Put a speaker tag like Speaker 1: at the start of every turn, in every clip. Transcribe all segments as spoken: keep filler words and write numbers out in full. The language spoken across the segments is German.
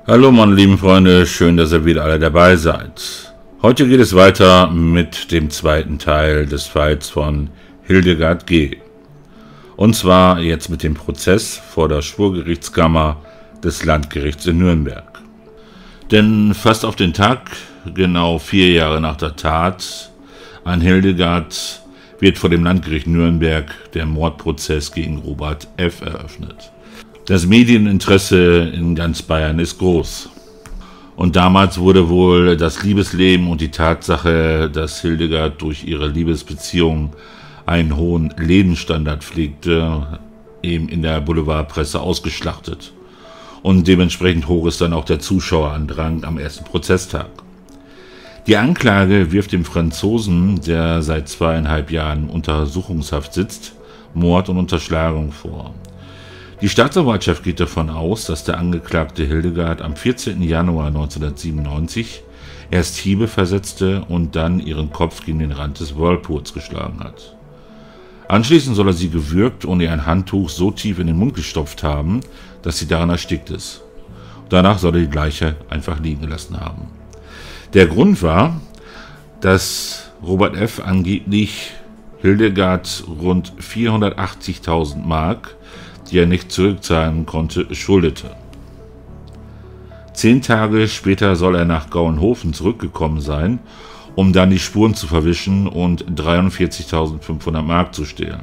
Speaker 1: Hallo meine lieben Freunde, schön, dass ihr wieder alle dabei seid. Heute geht es weiter mit dem zweiten Teil des Falls von Hildegard G. Und zwar jetzt mit dem Prozess vor der Schwurgerichtskammer des Landgerichts in Nürnberg. Denn fast auf den Tag, genau vier Jahre nach der Tat an Hildegard, wird vor dem Landgericht Nürnberg der Mordprozess gegen Robert F. eröffnet. Das Medieninteresse in ganz Bayern ist groß. Und damals wurde wohl das Liebesleben und die Tatsache, dass Hildegard durch ihre Liebesbeziehung einen hohen Lebensstandard pflegte, eben in der Boulevardpresse ausgeschlachtet. Und dementsprechend hoch ist dann auch der Zuschauerandrang am ersten Prozesstag. Die Anklage wirft dem Franzosen, der seit zweieinhalb Jahren in Untersuchungshaft sitzt, Mord und Unterschlagung vor. Die Staatsanwaltschaft geht davon aus, dass der Angeklagte Hildegard am vierzehnten Januar neunzehnhundertsiebenundneunzig erst Hiebe versetzte und dann ihren Kopf gegen den Rand des Whirlpools geschlagen hat. Anschließend soll er sie gewürgt und ihr ein Handtuch so tief in den Mund gestopft haben, dass sie daran erstickt ist. Danach soll er die Leiche einfach liegen gelassen haben. Der Grund war, dass Robert F. angeblich Hildegard rund vierhundertachtzigtausend Mark, die er nicht zurückzahlen konnte, schuldete. Zehn Tage später soll er nach Gauenhofen zurückgekommen sein, um dann die Spuren zu verwischen und dreiundvierzigtausendfünfhundert Mark zu stehlen.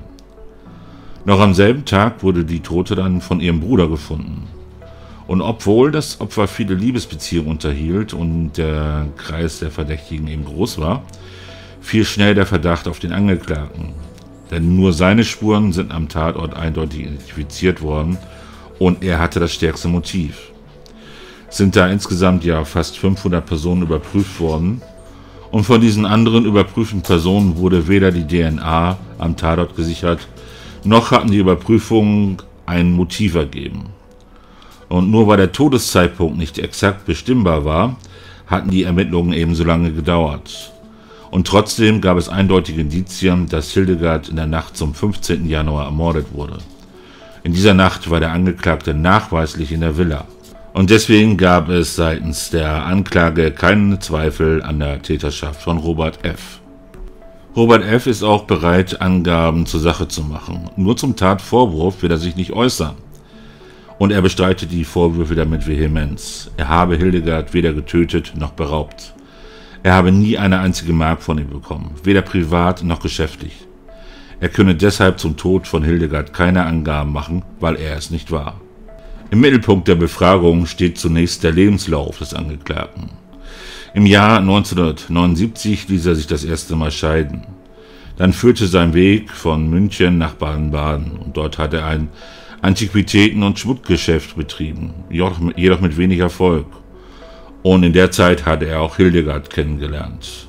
Speaker 1: Noch am selben Tag wurde die Tote dann von ihrem Bruder gefunden. Und obwohl das Opfer viele Liebesbeziehungen unterhielt und der Kreis der Verdächtigen eben groß war, fiel schnell der Verdacht auf den Angeklagten. Denn nur seine Spuren sind am Tatort eindeutig identifiziert worden und er hatte das stärkste Motiv. Es sind da insgesamt ja fast fünfhundert Personen überprüft worden und von diesen anderen überprüften Personen wurde weder die D N A am Tatort gesichert, noch hatten die Überprüfungen ein Motiv ergeben. Und nur weil der Todeszeitpunkt nicht exakt bestimmbar war, hatten die Ermittlungen ebenso lange gedauert. Und trotzdem gab es eindeutige Indizien, dass Hildegard in der Nacht zum fünfzehnten Januar ermordet wurde. In dieser Nacht war der Angeklagte nachweislich in der Villa. Und deswegen gab es seitens der Anklage keinen Zweifel an der Täterschaft von Robert F. Robert F. ist auch bereit, Angaben zur Sache zu machen. Nur zum Tatvorwurf will er sich nicht äußern. Und er bestreitet die Vorwürfe damit Vehemenz. Er habe Hildegard weder getötet noch beraubt. Er habe nie eine einzige Mark von ihm bekommen, weder privat noch geschäftlich. Er könne deshalb zum Tod von Hildegard keine Angaben machen, weil er es nicht war. Im Mittelpunkt der Befragung steht zunächst der Lebenslauf des Angeklagten. Im Jahr neunzehnhundertneunundsiebzig ließ er sich das erste Mal scheiden. Dann führte sein Weg von München nach Baden-Baden und dort hat er ein Antiquitäten- und Schmuckgeschäft betrieben, jedoch mit wenig Erfolg. Und in der Zeit hatte er auch Hildegard kennengelernt.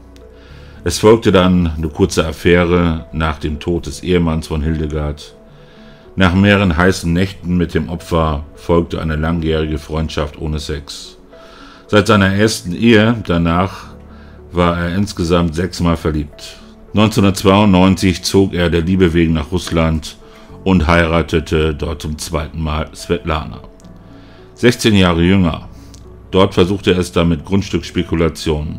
Speaker 1: Es folgte dann eine kurze Affäre nach dem Tod des Ehemanns von Hildegard. Nach mehreren heißen Nächten mit dem Opfer folgte eine langjährige Freundschaft ohne Sex. Seit seiner ersten Ehe danach war er insgesamt sechsmal verliebt. neunzehnhundertzweiundneunzig zog er der Liebe wegen nach Russland und heiratete dort zum zweiten Mal Svetlana. sechzehn Jahre jünger. Dort versuchte er es dann mit Grundstücksspekulationen.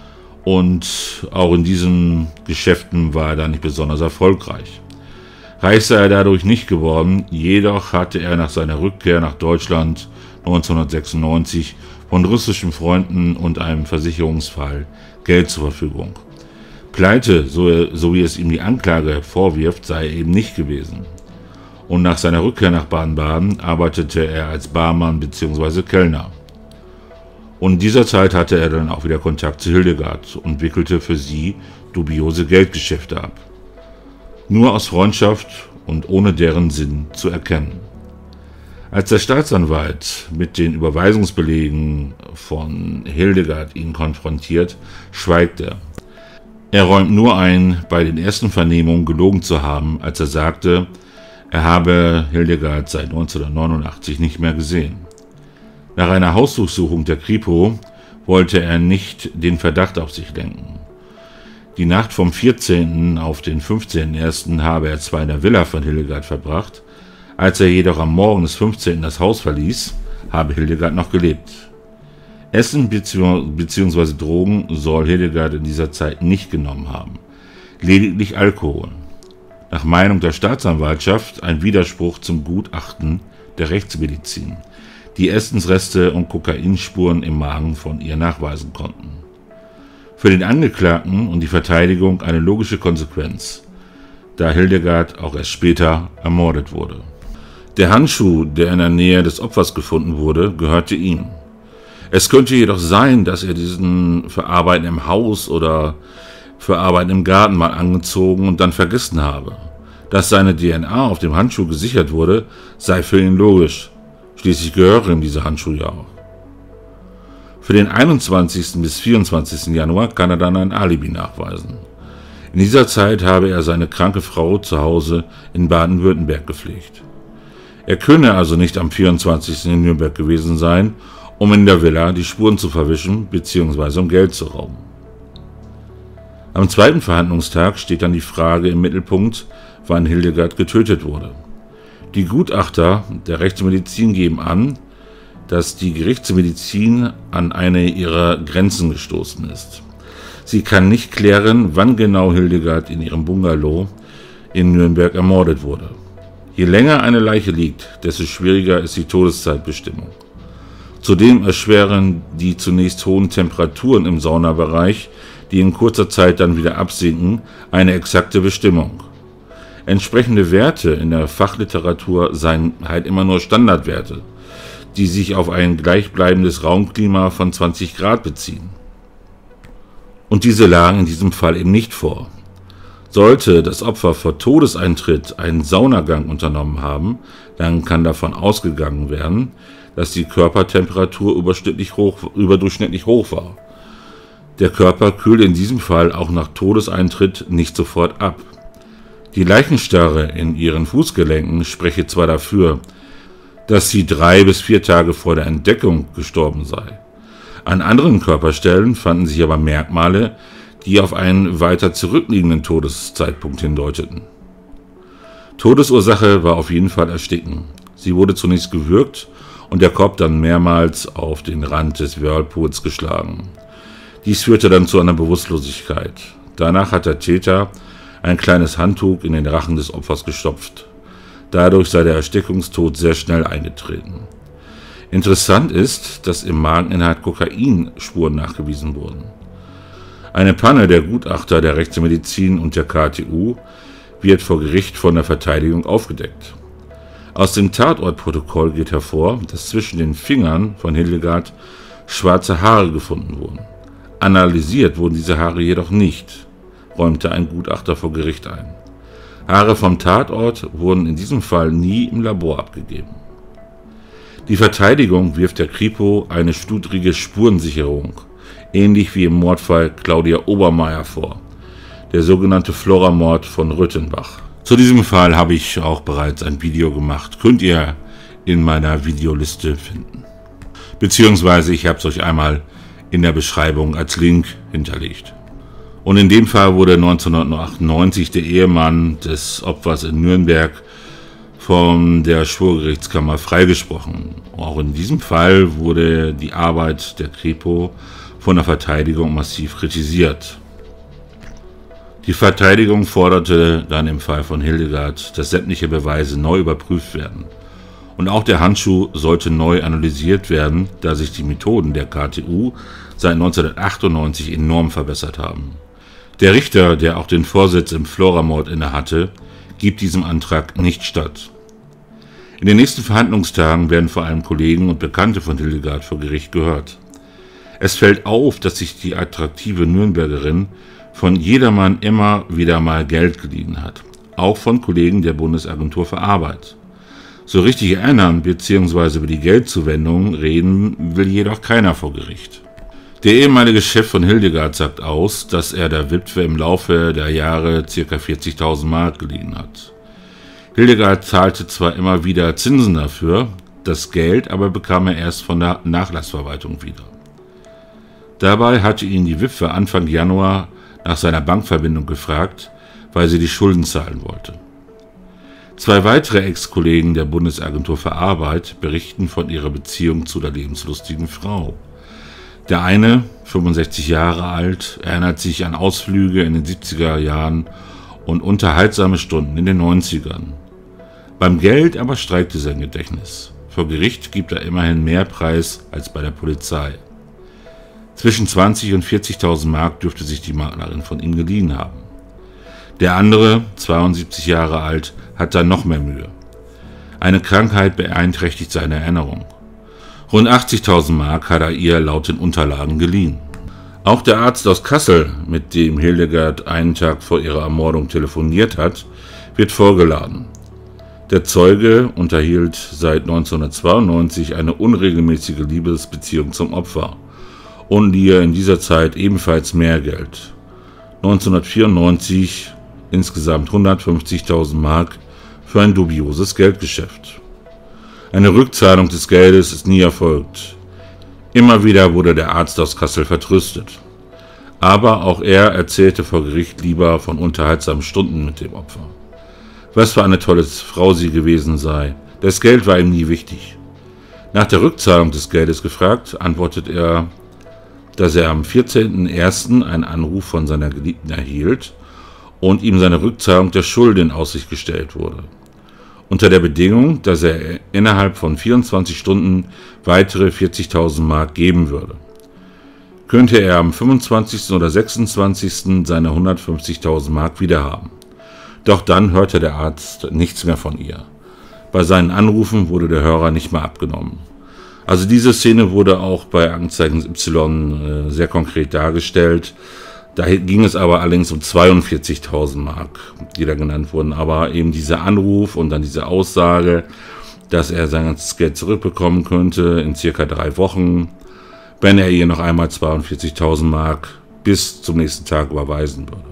Speaker 1: Und auch in diesen Geschäften war er da nicht besonders erfolgreich. Reich sei er dadurch nicht geworden, jedoch hatte er nach seiner Rückkehr nach Deutschland neunzehnhundertsechsundneunzig von russischen Freunden und einem Versicherungsfall Geld zur Verfügung. Pleite, so, so wie es ihm die Anklage vorwirft, sei er eben nicht gewesen. Und nach seiner Rückkehr nach Baden-Baden arbeitete er als Barmann bzw. Kellner. Und in dieser Zeit hatte er dann auch wieder Kontakt zu Hildegard und wickelte für sie dubiose Geldgeschäfte ab. Nur aus Freundschaft und ohne deren Sinn zu erkennen. Als der Staatsanwalt mit den Überweisungsbelegen von Hildegard ihn konfrontiert, schweigt er. Er räumt nur ein, bei den ersten Vernehmungen gelogen zu haben, als er sagte, er habe Hildegard seit neunzehnhundertneunundachtzig nicht mehr gesehen. Nach einer Hausdurchsuchung der Kripo wollte er nicht den Verdacht auf sich lenken. Die Nacht vom vierzehnten auf den fünfzehnten ersten habe er zwar in der Villa von Hildegard verbracht, als er jedoch am Morgen des fünfzehnten das Haus verließ, habe Hildegard noch gelebt. Essen bzw. Drogen soll Hildegard in dieser Zeit nicht genommen haben, lediglich Alkohol. Nach Meinung der Staatsanwaltschaft ein Widerspruch zum Gutachten der Rechtsmedizin, die Essensreste und Kokainspuren im Magen von ihr nachweisen konnten. Für den Angeklagten und die Verteidigung eine logische Konsequenz, da Hildegard auch erst später ermordet wurde. Der Handschuh, der in der Nähe des Opfers gefunden wurde, gehörte ihm. Es könnte jedoch sein, dass er diesen für Arbeiten im Haus oder für Arbeiten im Garten mal angezogen und dann vergessen habe. Dass seine D N A auf dem Handschuh gesichert wurde, sei für ihn logisch. Schließlich gehören ihm diese Handschuhe ja auch. Für den einundzwanzigsten bis vierundzwanzigsten Januar kann er dann ein Alibi nachweisen. In dieser Zeit habe er seine kranke Frau zu Hause in Baden-Württemberg gepflegt. Er könne also nicht am vierundzwanzigsten in Nürnberg gewesen sein, um in der Villa die Spuren zu verwischen bzw. um Geld zu rauben. Am zweiten Verhandlungstag steht dann die Frage im Mittelpunkt, wann Hildegard getötet wurde. Die Gutachter der Rechtsmedizin geben an, dass die Gerichtsmedizin an eine ihrer Grenzen gestoßen ist. Sie kann nicht klären, wann genau Hildegard in ihrem Bungalow in Nürnberg ermordet wurde. Je länger eine Leiche liegt, desto schwieriger ist die Todeszeitbestimmung. Zudem erschweren die zunächst hohen Temperaturen im Saunabereich, die in kurzer Zeit dann wieder absinken, eine exakte Bestimmung. Entsprechende Werte in der Fachliteratur seien halt immer nur Standardwerte, die sich auf ein gleichbleibendes Raumklima von zwanzig Grad beziehen. Und diese lagen in diesem Fall eben nicht vor. Sollte das Opfer vor Todeseintritt einen Saunagang unternommen haben, dann kann davon ausgegangen werden, dass die Körpertemperatur überdurchschnittlich hoch, überdurchschnittlich hoch war. Der Körper kühlt in diesem Fall auch nach Todeseintritt nicht sofort ab. Die Leichenstarre in ihren Fußgelenken spreche zwar dafür, dass sie drei bis vier Tage vor der Entdeckung gestorben sei. An anderen Körperstellen fanden sich aber Merkmale, die auf einen weiter zurückliegenden Todeszeitpunkt hindeuteten. Todesursache war auf jeden Fall Ersticken. Sie wurde zunächst gewürgt und der Kopf dann mehrmals auf den Rand des Whirlpools geschlagen. Dies führte dann zu einer Bewusstlosigkeit. Danach hat der Täter ein kleines Handtuch in den Rachen des Opfers gestopft. Dadurch sei der Erstickungstod sehr schnell eingetreten. Interessant ist, dass im Mageninhalt Kokainspuren nachgewiesen wurden. Eine Panne der Gutachter der Rechtsmedizin und der K T U wird vor Gericht von der Verteidigung aufgedeckt. Aus dem Tatortprotokoll geht hervor, dass zwischen den Fingern von Hildegard schwarze Haare gefunden wurden. Analysiert wurden diese Haare jedoch nicht, räumte ein Gutachter vor Gericht ein. Haare vom Tatort wurden in diesem Fall nie im Labor abgegeben. Die Verteidigung wirft der Kripo eine studrige Spurensicherung, ähnlich wie im Mordfall Claudia Obermeier vor, der sogenannte Flora-Mord von Röthenbach. Zu diesem Fall habe ich auch bereits ein Video gemacht, könnt ihr in meiner Videoliste finden. Beziehungsweise ich habe es euch einmal in der Beschreibung als Link hinterlegt. Und in dem Fall wurde neunzehnhundertachtundneunzig der Ehemann des Opfers in Nürnberg von der Schwurgerichtskammer freigesprochen. Auch in diesem Fall wurde die Arbeit der Kripo von der Verteidigung massiv kritisiert. Die Verteidigung forderte dann im Fall von Hildegard, dass sämtliche Beweise neu überprüft werden. Und auch der Handschuh sollte neu analysiert werden, da sich die Methoden der K T U seit neunzehnhundertachtundneunzig enorm verbessert haben. Der Richter, der auch den Vorsitz im Flora-Mord innehatte, gibt diesem Antrag nicht statt. In den nächsten Verhandlungstagen werden vor allem Kollegen und Bekannte von Hildegard vor Gericht gehört. Es fällt auf, dass sich die attraktive Nürnbergerin von jedermann immer wieder mal Geld geliehen hat, auch von Kollegen der Bundesagentur für Arbeit. So richtig erinnern bzw. über die Geldzuwendung reden will jedoch keiner vor Gericht. Der ehemalige Chef von Hildegard sagt aus, dass er der Witwe im Laufe der Jahre ca. vierzigtausend Mark geliehen hat. Hildegard zahlte zwar immer wieder Zinsen dafür, das Geld aber bekam er erst von der Nachlassverwaltung wieder. Dabei hatte ihn die Witwe Anfang Januar nach seiner Bankverbindung gefragt, weil sie die Schulden zahlen wollte. Zwei weitere Ex-Kollegen der Bundesagentur für Arbeit berichten von ihrer Beziehung zu der lebenslustigen Frau. Der eine, fünfundsechzig Jahre alt, erinnert sich an Ausflüge in den siebziger Jahren und unterhaltsame Stunden in den neunzigern. Beim Geld aber streikte sein Gedächtnis. Vor Gericht gibt er immerhin mehr Preis als bei der Polizei. Zwischen zwanzigtausend und vierzigtausend Mark dürfte sich die Maklerin von ihm geliehen haben. Der andere, zweiundsiebzig Jahre alt, hat dann noch mehr Mühe. Eine Krankheit beeinträchtigt seine Erinnerung. Rund achtzigtausend Mark hat er ihr laut den Unterlagen geliehen. Auch der Arzt aus Kassel, mit dem Hildegard einen Tag vor ihrer Ermordung telefoniert hat, wird vorgeladen. Der Zeuge unterhielt seit neunzehnhundertzweiundneunzig eine unregelmäßige Liebesbeziehung zum Opfer und lieh in dieser Zeit ebenfalls mehr Geld. neunzehnhundertvierundneunzig insgesamt hundertfünfzigtausend Mark für ein dubioses Geldgeschäft. Eine Rückzahlung des Geldes ist nie erfolgt. Immer wieder wurde der Arzt aus Kassel vertröstet. Aber auch er erzählte vor Gericht lieber von unterhaltsamen Stunden mit dem Opfer. Was für eine tolle Frau sie gewesen sei. Das Geld war ihm nie wichtig. Nach der Rückzahlung des Geldes gefragt, antwortet er, dass er am vierzehnten ersten einen Anruf von seiner Geliebten erhielt und ihm seine Rückzahlung der Schulden in Aussicht gestellt wurde. Unter der Bedingung, dass er innerhalb von vierundzwanzig Stunden weitere vierzigtausend Mark geben würde. Könnte er am fünfundzwanzigsten oder sechsundzwanzigsten seine hundertfünfzigtausend Mark wiederhaben. Doch dann hörte der Arzt nichts mehr von ihr. Bei seinen Anrufen wurde der Hörer nicht mehr abgenommen. Also diese Szene wurde auch bei Aktenzeichen Y äh, sehr konkret dargestellt. Da ging es aber allerdings um zweiundvierzigtausend Mark, die da genannt wurden. Aber eben dieser Anruf und dann diese Aussage, dass er sein ganzes Geld zurückbekommen könnte in circa drei Wochen, wenn er ihr noch einmal zweiundvierzigtausend Mark bis zum nächsten Tag überweisen würde.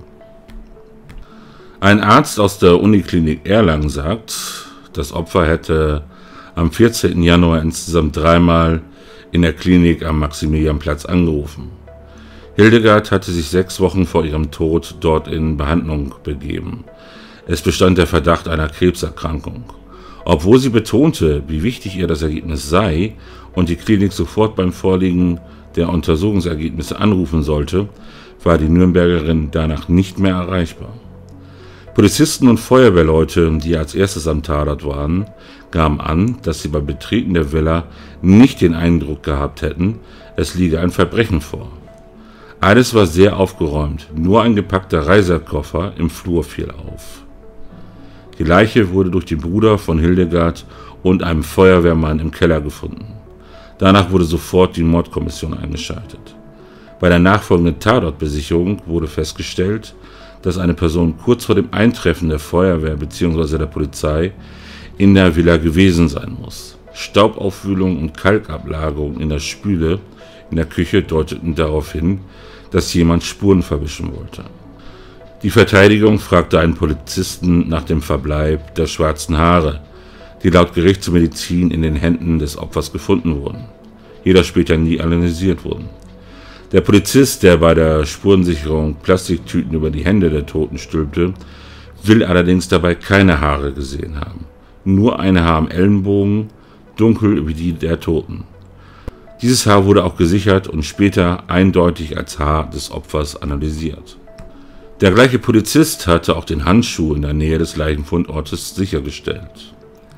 Speaker 1: Ein Arzt aus der Uniklinik Erlangen sagt, das Opfer hätte am vierzehnten Januar insgesamt dreimal in der Klinik am Maximilianplatz angerufen. Hildegard hatte sich sechs Wochen vor ihrem Tod dort in Behandlung begeben. Es bestand der Verdacht einer Krebserkrankung. Obwohl sie betonte, wie wichtig ihr das Ergebnis sei und die Klinik sofort beim Vorliegen der Untersuchungsergebnisse anrufen sollte, war die Nürnbergerin danach nicht mehr erreichbar. Polizisten und Feuerwehrleute, die als erstes am Tatort waren, gaben an, dass sie beim Betreten der Villa nicht den Eindruck gehabt hätten, es liege ein Verbrechen vor. Alles war sehr aufgeräumt, nur ein gepackter Reisekoffer im Flur fiel auf. Die Leiche wurde durch den Bruder von Hildegard und einem Feuerwehrmann im Keller gefunden. Danach wurde sofort die Mordkommission eingeschaltet. Bei der nachfolgenden Tatortbesichtigung wurde festgestellt, dass eine Person kurz vor dem Eintreffen der Feuerwehr bzw. der Polizei in der Villa gewesen sein muss. Staubaufwühlung und Kalkablagerung in der Spüle in der Küche deuteten darauf hin, dass jemand Spuren verwischen wollte. Die Verteidigung fragte einen Polizisten nach dem Verbleib der schwarzen Haare, die laut Gerichtsmedizin in den Händen des Opfers gefunden wurden, jedoch später nie analysiert wurden. Der Polizist, der bei der Spurensicherung Plastiktüten über die Hände der Toten stülpte, will allerdings dabei keine Haare gesehen haben. Nur ein Haar am Ellenbogen, dunkel wie die der Toten. Dieses Haar wurde auch gesichert und später eindeutig als Haar des Opfers analysiert. Der gleiche Polizist hatte auch den Handschuh in der Nähe des Leichenfundortes sichergestellt.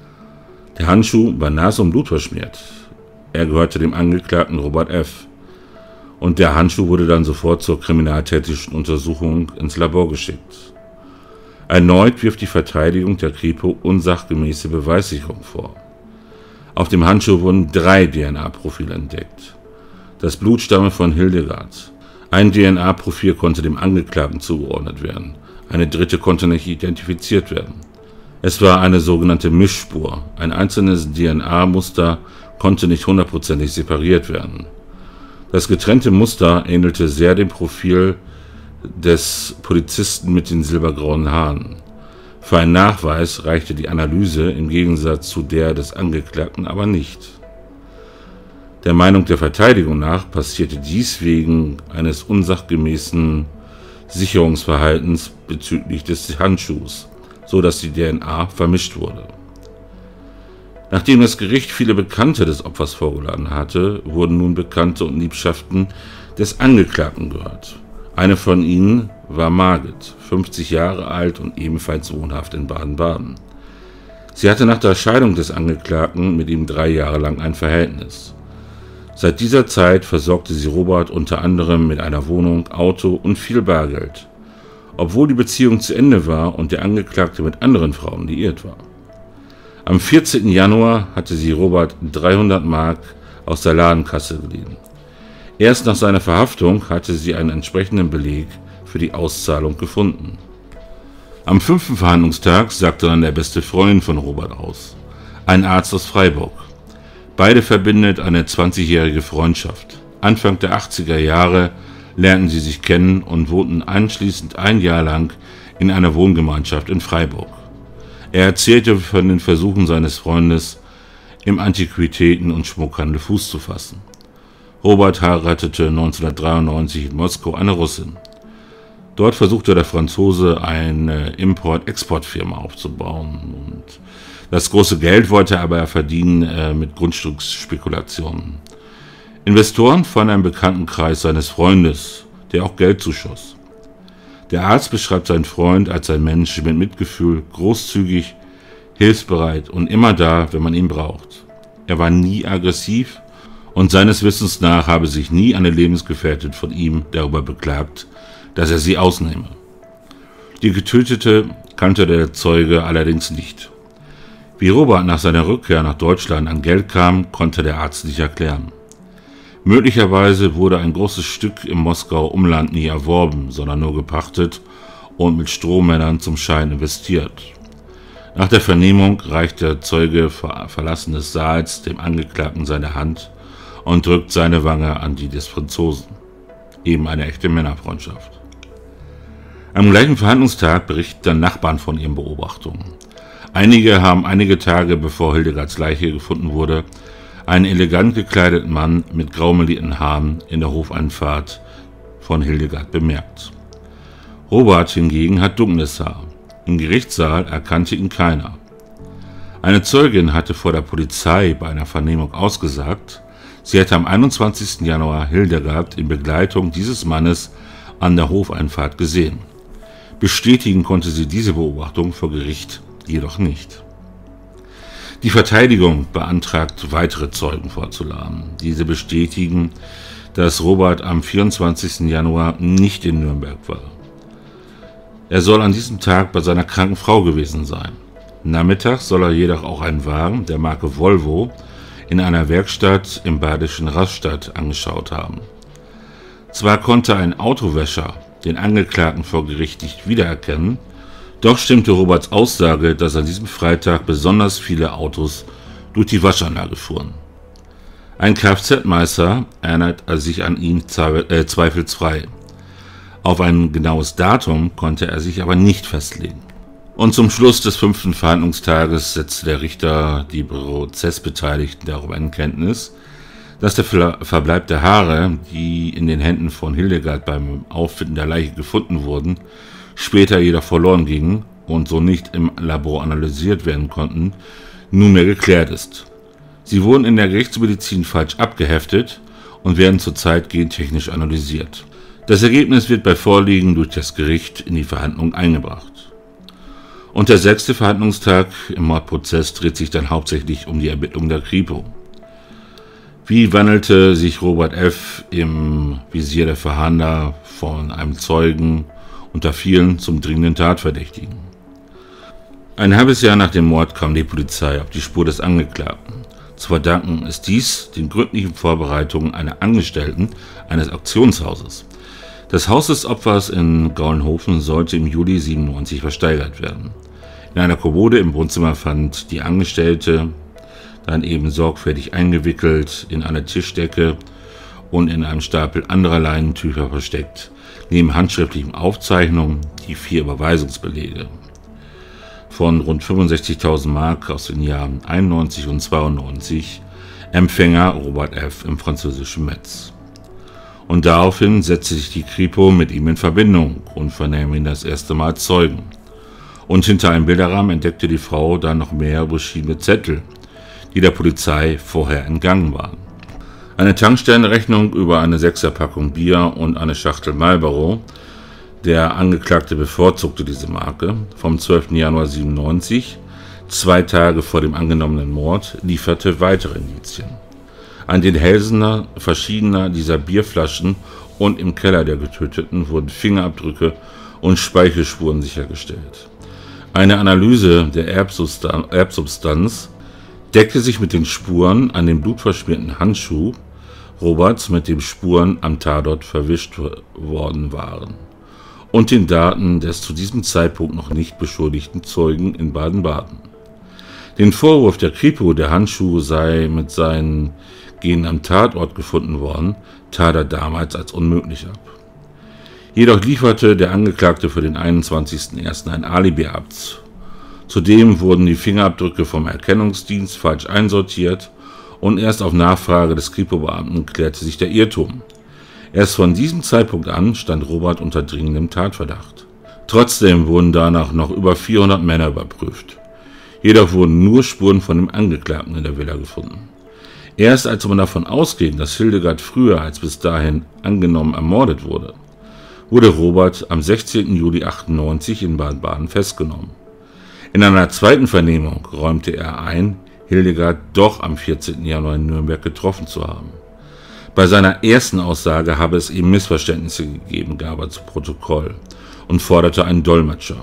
Speaker 1: Der Handschuh war nass und blutverschmiert. Er gehörte dem Angeklagten Robert F. Und der Handschuh wurde dann sofort zur kriminaltechnischen Untersuchung ins Labor geschickt. Erneut wirft die Verteidigung der Kripo unsachgemäße Beweissicherung vor. Auf dem Handschuh wurden drei D N A-Profile entdeckt. Das Blut stamme von Hildegard. Ein D N A-Profil konnte dem Angeklagten zugeordnet werden. Eine dritte konnte nicht identifiziert werden. Es war eine sogenannte Mischspur. Ein einzelnes D N A-Muster konnte nicht hundertprozentig separiert werden. Das getrennte Muster ähnelte sehr dem Profil des Polizisten mit den silbergrauen Haaren. Für einen Nachweis reichte die Analyse im Gegensatz zu der des Angeklagten aber nicht. Der Meinung der Verteidigung nach passierte dies wegen eines unsachgemäßen Sicherungsverhaltens bezüglich des Handschuhs, so dass die D N A vermischt wurde. Nachdem das Gericht viele Bekannte des Opfers vorgeladen hatte, wurden nun Bekannte und Liebschaften des Angeklagten gehört. Eine von ihnen war Margit, fünfzig Jahre alt und ebenfalls wohnhaft in Baden-Baden. Sie hatte nach der Scheidung des Angeklagten mit ihm drei Jahre lang ein Verhältnis. Seit dieser Zeit versorgte sie Robert unter anderem mit einer Wohnung, Auto und viel Bargeld, obwohl die Beziehung zu Ende war und der Angeklagte mit anderen Frauen liiert war. Am vierzehnten Januar hatte sie Robert dreihundert Mark aus der Ladenkasse geliehen. Erst nach seiner Verhaftung hatte sie einen entsprechenden Beleg für die Auszahlung gefunden. Am fünften Verhandlungstag sagte dann der beste Freund von Robert aus, ein Arzt aus Freiburg. Beide verbindet eine zwanzigjährige Freundschaft. Anfang der achtziger Jahre lernten sie sich kennen und wohnten anschließend ein Jahr lang in einer Wohngemeinschaft in Freiburg. Er erzählte von den Versuchen seines Freundes, im Antiquitäten- und Schmuckhandel Fuß zu fassen. Robert heiratete neunzehnhundertdreiundneunzig in Moskau eine Russin. Dort versuchte der Franzose eine Import-Export-Firma aufzubauen. Und das große Geld wollte er aber verdienen äh, mit Grundstücksspekulationen. Investoren fanden einen Bekanntenkreis seines Freundes, der auch Geld zuschoss. Der Arzt beschreibt seinen Freund als ein Mensch mit Mitgefühl, großzügig, hilfsbereit und immer da, wenn man ihn braucht. Er war nie aggressiv und seines Wissens nach habe sich nie eine Lebensgefährtin von ihm darüber beklagt, dass er sie ausnehme. Die Getötete kannte der Zeuge allerdings nicht. Wie Robert nach seiner Rückkehr nach Deutschland an Geld kam, konnte der Arzt nicht erklären. Möglicherweise wurde ein großes Stück im Moskauer Umland nie erworben, sondern nur gepachtet und mit Strohmännern zum Schein investiert. Nach der Vernehmung reicht der Zeuge vor Verlassen des Saals dem Angeklagten seine Hand und drückt seine Wange an die des Franzosen. Eben eine echte Männerfreundschaft. Am gleichen Verhandlungstag berichten dann Nachbarn von ihren Beobachtungen. Einige haben einige Tage bevor Hildegards Leiche gefunden wurde, einen elegant gekleideten Mann mit graumelierten Haaren in der Hofeinfahrt von Hildegard bemerkt. Robert hingegen hat dunkles Haar. Im Gerichtssaal erkannte ihn keiner. Eine Zeugin hatte vor der Polizei bei einer Vernehmung ausgesagt, sie hätte am einundzwanzigsten Januar Hildegard in Begleitung dieses Mannes an der Hofeinfahrt gesehen. Bestätigen konnte sie diese Beobachtung vor Gericht jedoch nicht. Die Verteidigung beantragt, weitere Zeugen vorzuladen. Diese bestätigen, dass Robert am vierundzwanzigsten Januar nicht in Nürnberg war. Er soll an diesem Tag bei seiner kranken Frau gewesen sein. Nachmittags soll er jedoch auch einen Wagen der Marke Volvo in einer Werkstatt im badischen Rastatt angeschaut haben. Zwar konnte ein Autowäscher den Angeklagten vor Gericht nicht wiedererkennen, doch stimmte Roberts Aussage, dass an diesem Freitag besonders viele Autos durch die Waschanlage fuhren. Ein Kfz-Meister erinnert sich an ihn zweifelsfrei. Auf ein genaues Datum konnte er sich aber nicht festlegen. Und zum Schluss des fünften Verhandlungstages setzte der Richter die Prozessbeteiligten darüber in Kenntnis, dass der Verbleib der Haare, die in den Händen von Hildegard beim Auffinden der Leiche gefunden wurden, später jedoch verloren gingen und so nicht im Labor analysiert werden konnten, nunmehr geklärt ist. Sie wurden in der Gerichtsmedizin falsch abgeheftet und werden zurzeit gentechnisch analysiert. Das Ergebnis wird bei Vorliegen durch das Gericht in die Verhandlung eingebracht. Und der sechste Verhandlungstag im Mordprozess dreht sich dann hauptsächlich um die Ermittlung der Kripo. Wie wandelte sich Robert F. im Visier der Fahnder von einem Zeugen unter vielen zum dringenden Tatverdächtigen? Ein halbes Jahr nach dem Mord kam die Polizei auf die Spur des Angeklagten. Zu verdanken ist dies den gründlichen Vorbereitungen einer Angestellten eines Auktionshauses. Das Haus des Opfers in Gaulenhofen sollte im Juli siebenundneunzig versteigert werden. In einer Kommode im Wohnzimmer fand die Angestellte dann eben sorgfältig eingewickelt in eine Tischdecke und in einem Stapel anderer Leinentücher versteckt, neben handschriftlichen Aufzeichnungen die vier Überweisungsbelege von rund fünfundsechzigtausend Mark aus den Jahren einundneunzig und zweiundneunzig, Empfänger Robert F. im französischen Metz. Und daraufhin setzte sich die Kripo mit ihm in Verbindung und vernahm ihn das erste Mal als Zeugen. und hinter einem Bilderrahmen entdeckte die Frau dann noch mehr beschriebene Zettel, die der Polizei vorher entgangen waren. Eine Tankstellenrechnung über eine Sechserpackung Bier und eine Schachtel Marlboro, der Angeklagte bevorzugte diese Marke, vom zwölften Januar siebenundneunzig, zwei Tage vor dem angenommenen Mord, lieferte weitere Indizien. An den Hälsen verschiedener dieser Bierflaschen und im Keller der Getöteten wurden Fingerabdrücke und Speichelspuren sichergestellt. Eine Analyse der Erbsubstanz deckte sich mit den Spuren an dem blutverschmierten Handschuh Roberts, mit dem Spuren am Tatort verwischt worden waren, und den Daten des zu diesem Zeitpunkt noch nicht beschuldigten Zeugen in Baden-Baden. Den Vorwurf, der Kripo der Handschuh sei mit seinen Genen am Tatort gefunden worden, tat er damals als unmöglich ab. Jedoch lieferte der Angeklagte für den einundzwanzigsten ersten ein Alibi ab. Zudem wurden die Fingerabdrücke vom Erkennungsdienst falsch einsortiert und erst auf Nachfrage des Kripo-Beamten klärte sich der Irrtum. Erst von diesem Zeitpunkt an stand Robert unter dringendem Tatverdacht. Trotzdem wurden danach noch über vierhundert Männer überprüft. Jedoch wurden nur Spuren von dem Angeklagten in der Villa gefunden. Erst als man davon ausging, dass Hildegard früher als bis dahin angenommen ermordet wurde, wurde Robert am sechzehnten Juli achtundneunzig in Baden-Baden festgenommen. In einer zweiten Vernehmung räumte er ein, Hildegard doch am vierzehnten Januar in Nürnberg getroffen zu haben. Bei seiner ersten Aussage habe es eben Missverständnisse gegeben, gab er zu Protokoll und forderte einen Dolmetscher.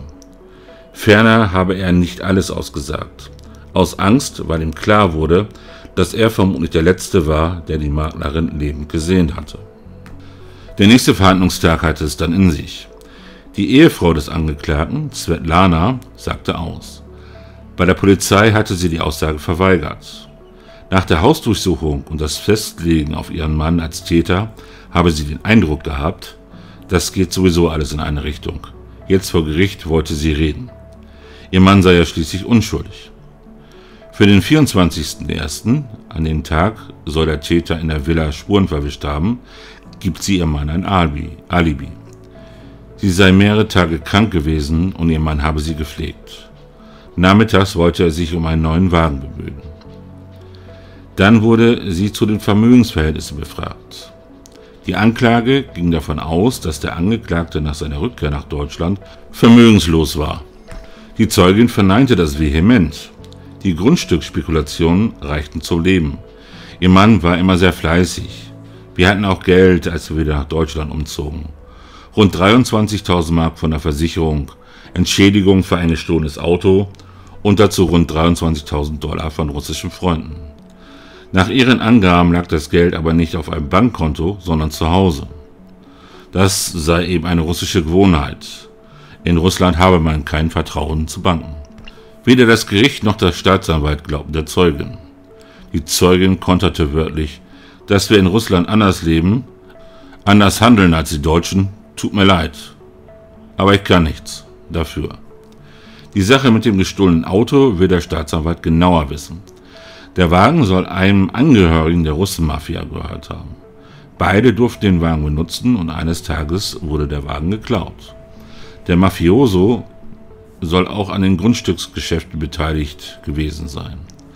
Speaker 1: Ferner habe er nicht alles ausgesagt, aus Angst, weil ihm klar wurde, dass er vermutlich der Letzte war, der die Maklerin lebend gesehen hatte. Der nächste Verhandlungstag hatte es dann in sich. Die Ehefrau des Angeklagten, Svetlana, sagte aus. Bei der Polizei hatte sie die Aussage verweigert. Nach der Hausdurchsuchung und das Festlegen auf ihren Mann als Täter habe sie den Eindruck gehabt, das geht sowieso alles in eine Richtung. Jetzt vor Gericht wollte sie reden. Ihr Mann sei ja schließlich unschuldig. Für den vierundzwanzigsten ersten, an dem Tag, soll der Täter in der Villa Spuren verwischt haben, gibt sie ihrem Mann ein Alibi. Sie sei mehrere Tage krank gewesen und ihr Mann habe sie gepflegt. Nachmittags wollte er sich um einen neuen Wagen bemühen. Dann wurde sie zu den Vermögensverhältnissen befragt. Die Anklage ging davon aus, dass der Angeklagte nach seiner Rückkehr nach Deutschland vermögenslos war. Die Zeugin verneinte das vehement. Die Grundstücksspekulationen reichten zum Leben. Ihr Mann war immer sehr fleißig. Wir hatten auch Geld, als wir wieder nach Deutschland umzogen. Rund dreiundzwanzigtausend Mark von der Versicherung, Entschädigung für ein gestohlenes Auto und dazu rund dreiundzwanzigtausend Dollar von russischen Freunden. Nach ihren Angaben lag das Geld aber nicht auf einem Bankkonto, sondern zu Hause. Das sei eben eine russische Gewohnheit. In Russland habe man kein Vertrauen zu Banken. Weder das Gericht noch der Staatsanwalt glaubten der Zeugin. Die Zeugin konterte wörtlich, dass wir in Russland anders leben, anders handeln als die Deutschen, tut mir leid. Aber ich kann nichts dafür. Die Sache mit dem gestohlenen Auto will der Staatsanwalt genauer wissen. Der Wagen soll einem Angehörigen der Russenmafia gehört haben. Beide durften den Wagen benutzen und eines Tages wurde der Wagen geklaut. Der Mafioso soll auch an den Grundstücksgeschäften beteiligt gewesen sein.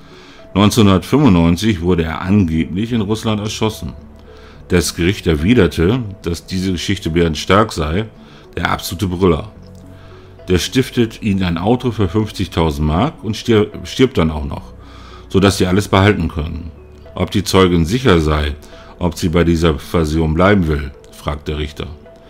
Speaker 1: neunzehnhundertfünfundneunzig wurde er angeblich in Russland erschossen. Das Gericht erwiderte, dass diese Geschichte Bernd Stark sei, der absolute Brüller. Der stiftet ihnen ein Auto für fünfzigtausend Mark und stirbt, stirbt dann auch noch, sodass sie alles behalten können. Ob die Zeugin sicher sei, ob sie bei dieser Version bleiben will, fragt der Richter.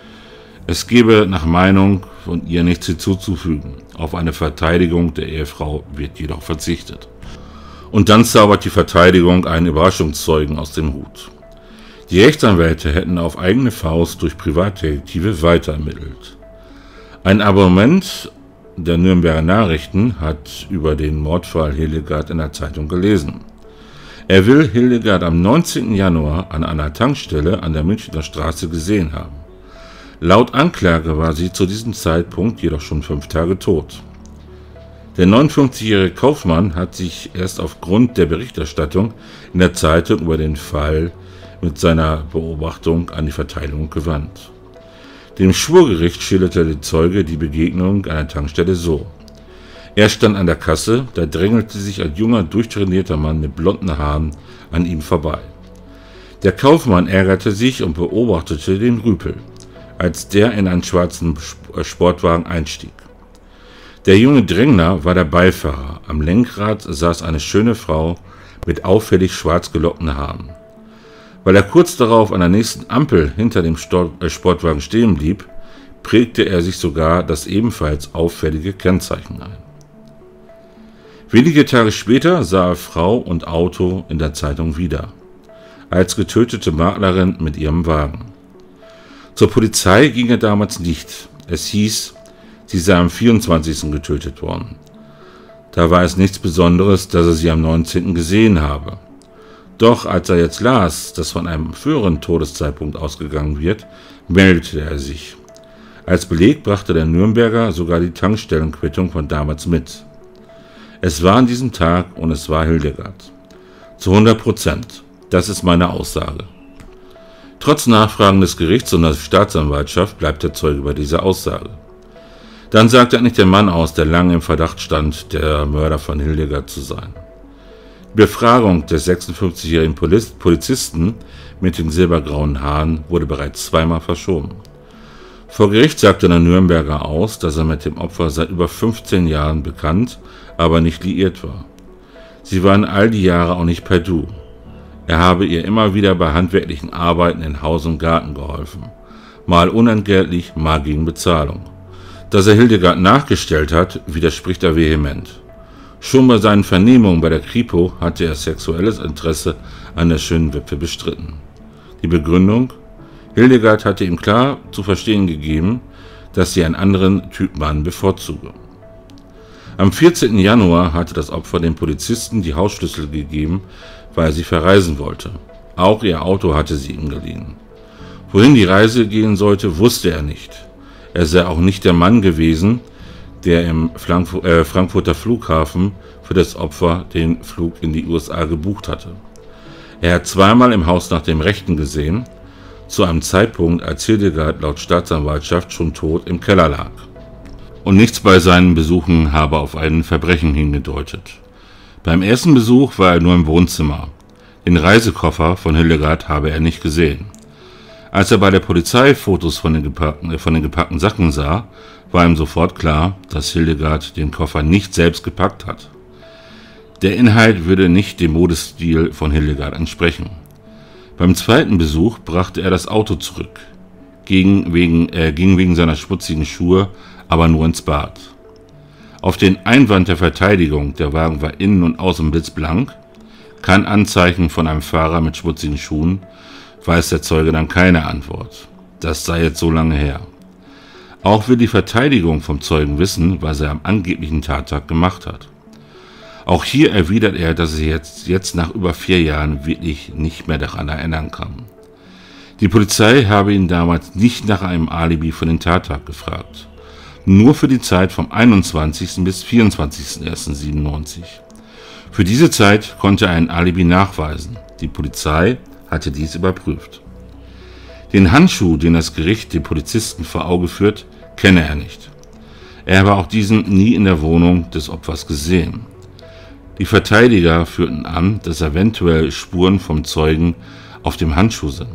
Speaker 1: Es gebe nach Meinung von ihr nichts hinzuzufügen. Auf eine Verteidigung der Ehefrau wird jedoch verzichtet. Und dann zaubert die Verteidigung einen Überraschungszeugen aus dem Hut. Die Rechtsanwälte hätten auf eigene Faust durch Privatdetektive weiterermittelt. Ein Abonnent der Nürnberger Nachrichten hat über den Mordfall Hildegard in der Zeitung gelesen. Er will Hildegard am neunzehnten Januar an einer Tankstelle an der Münchner Straße gesehen haben. Laut Anklage war sie zu diesem Zeitpunkt jedoch schon fünf Tage tot. Der neunundfünfzigjährige Kaufmann hat sich erst aufgrund der Berichterstattung in der Zeitung über den Fall mit seiner Beobachtung an die Verteidigung gewandt. Dem Schwurgericht schilderte der Zeuge die Begegnung an der Tankstelle so: Er stand an der Kasse, da drängelte sich ein junger, durchtrainierter Mann mit blonden Haaren an ihm vorbei. Der Kaufmann ärgerte sich und beobachtete den Rüpel, als der in einen schwarzen Sportwagen einstieg. Der junge Drängler war der Beifahrer. Am Lenkrad saß eine schöne Frau mit auffällig schwarz gelockten Haaren. Weil er kurz darauf an der nächsten Ampel hinter dem Sportwagen stehen blieb, prägte er sich sogar das ebenfalls auffällige Kennzeichen ein. Wenige Tage später sah er Frau und Auto in der Zeitung wieder, als getötete Maklerin mit ihrem Wagen. Zur Polizei ging er damals nicht. Es hieß, sie sei am vierundzwanzigsten getötet worden. Da war es nichts Besonderes, dass er sie am neunzehnten gesehen habe. Doch als er jetzt las, dass von einem früheren Todeszeitpunkt ausgegangen wird, meldete er sich. Als Beleg brachte der Nürnberger sogar die Tankstellenquittung von damals mit. Es war an diesem Tag und es war Hildegard. Zu hundert Prozent. Das ist meine Aussage. Trotz Nachfragen des Gerichts und der Staatsanwaltschaft bleibt der Zeuge bei dieser Aussage. Dann sagt endlich der Mann aus, der lange im Verdacht stand, der Mörder von Hildegard zu sein. Die Befragung des sechsundfünfzigjährigen Polizisten mit den silbergrauen Haaren wurde bereits zweimal verschoben. Vor Gericht sagte der Nürnberger aus, dass er mit dem Opfer seit über fünfzehn Jahren bekannt, aber nicht liiert war. Sie waren all die Jahre auch nicht per Du. Er habe ihr immer wieder bei handwerklichen Arbeiten in Haus und Garten geholfen, mal unentgeltlich, mal gegen Bezahlung. Dass er Hildegard nachgestellt hat, widerspricht er vehement. Schon bei seinen Vernehmungen bei der Kripo hatte er sexuelles Interesse an der schönen Witwe bestritten. Die Begründung? Hildegard hatte ihm klar zu verstehen gegeben, dass sie einen anderen Typ Mann bevorzuge. Am vierzehnten Januar hatte das Opfer den Polizisten die Hausschlüssel gegeben, weil sie verreisen wollte. Auch ihr Auto hatte sie ihm geliehen. Wohin die Reise gehen sollte, wusste er nicht. Er sei auch nicht der Mann gewesen, der im Frankfurter Flughafen für das Opfer den Flug in die U S A gebucht hatte. Er hat zweimal im Haus nach dem Rechten gesehen, zu einem Zeitpunkt, als Hildegard laut Staatsanwaltschaft schon tot im Keller lag. Und nichts bei seinen Besuchen habe auf ein Verbrechen hingedeutet. Beim ersten Besuch war er nur im Wohnzimmer. Den Reisekoffer von Hildegard habe er nicht gesehen. Als er bei der Polizei Fotos von den gepackten, von den gepackten Sachen sah, war ihm sofort klar, dass Hildegard den Koffer nicht selbst gepackt hat. Der Inhalt würde nicht dem Modestil von Hildegard entsprechen. Beim zweiten Besuch brachte er das Auto zurück, ging wegen, äh, ging wegen seiner schmutzigen Schuhe aber nur ins Bad. Auf den Einwand der Verteidigung, der Wagen war innen und außen blitzblank, kein Anzeichen von einem Fahrer mit schmutzigen Schuhen, weiß der Zeuge dann keine Antwort. Das sei jetzt so lange her. Auch will die Verteidigung vom Zeugen wissen, was er am angeblichen Tattag gemacht hat. Auch hier erwidert er, dass er jetzt, jetzt nach über vier Jahren wirklich nicht mehr daran erinnern kann. Die Polizei habe ihn damals nicht nach einem Alibi für den Tattag gefragt. Nur für die Zeit vom einundzwanzigsten bis vierundzwanzigsten ersten siebenundneunzig. Für diese Zeit konnte er ein Alibi nachweisen. Die Polizei hatte dies überprüft. Den Handschuh, den das Gericht dem Polizisten vor Auge führt, kenne er nicht. Er habe auch diesen nie in der Wohnung des Opfers gesehen. Die Verteidiger führten an, dass eventuell Spuren vom Zeugen auf dem Handschuh sind.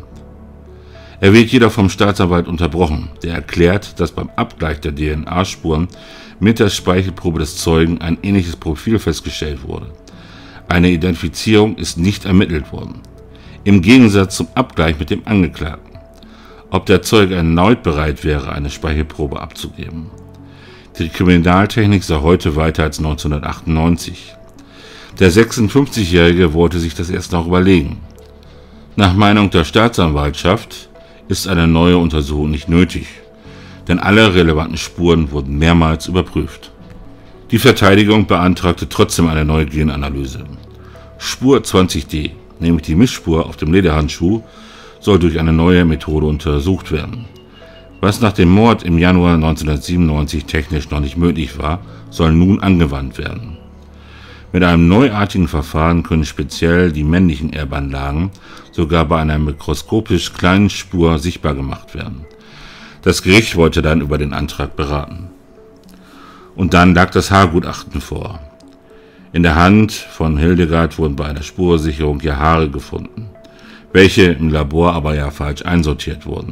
Speaker 1: Er wird jedoch vom Staatsanwalt unterbrochen, der erklärt, dass beim Abgleich der D N A-Spuren mit der Speichelprobe des Zeugen ein ähnliches Profil festgestellt wurde. Eine Identifizierung ist nicht ermittelt worden. Im Gegensatz zum Abgleich mit dem Angeklagten. Ob der Zeuge erneut bereit wäre, eine Speichelprobe abzugeben. Die Kriminaltechnik sei heute weiter als neunzehnhundertachtundneunzig. Der sechsundfünfzigjährige wollte sich das erst noch überlegen. Nach Meinung der Staatsanwaltschaft ist eine neue Untersuchung nicht nötig, denn alle relevanten Spuren wurden mehrmals überprüft. Die Verteidigung beantragte trotzdem eine neue Genanalyse. Spur zwanzig D, nämlich die Missspur auf dem Lederhandschuh, soll durch eine neue Methode untersucht werden. Was nach dem Mord im Januar neunzehnhundertsiebenundneunzig technisch noch nicht möglich war, soll nun angewandt werden. Mit einem neuartigen Verfahren können speziell die männlichen Erbanlagen sogar bei einer mikroskopisch kleinen Spur sichtbar gemacht werden. Das Gericht wollte dann über den Antrag beraten. Und dann lag das Haargutachten vor. In der Hand von Hildegard wurden bei einer Spurensicherung ihr Haare gefunden, welche im Labor aber ja falsch einsortiert wurden.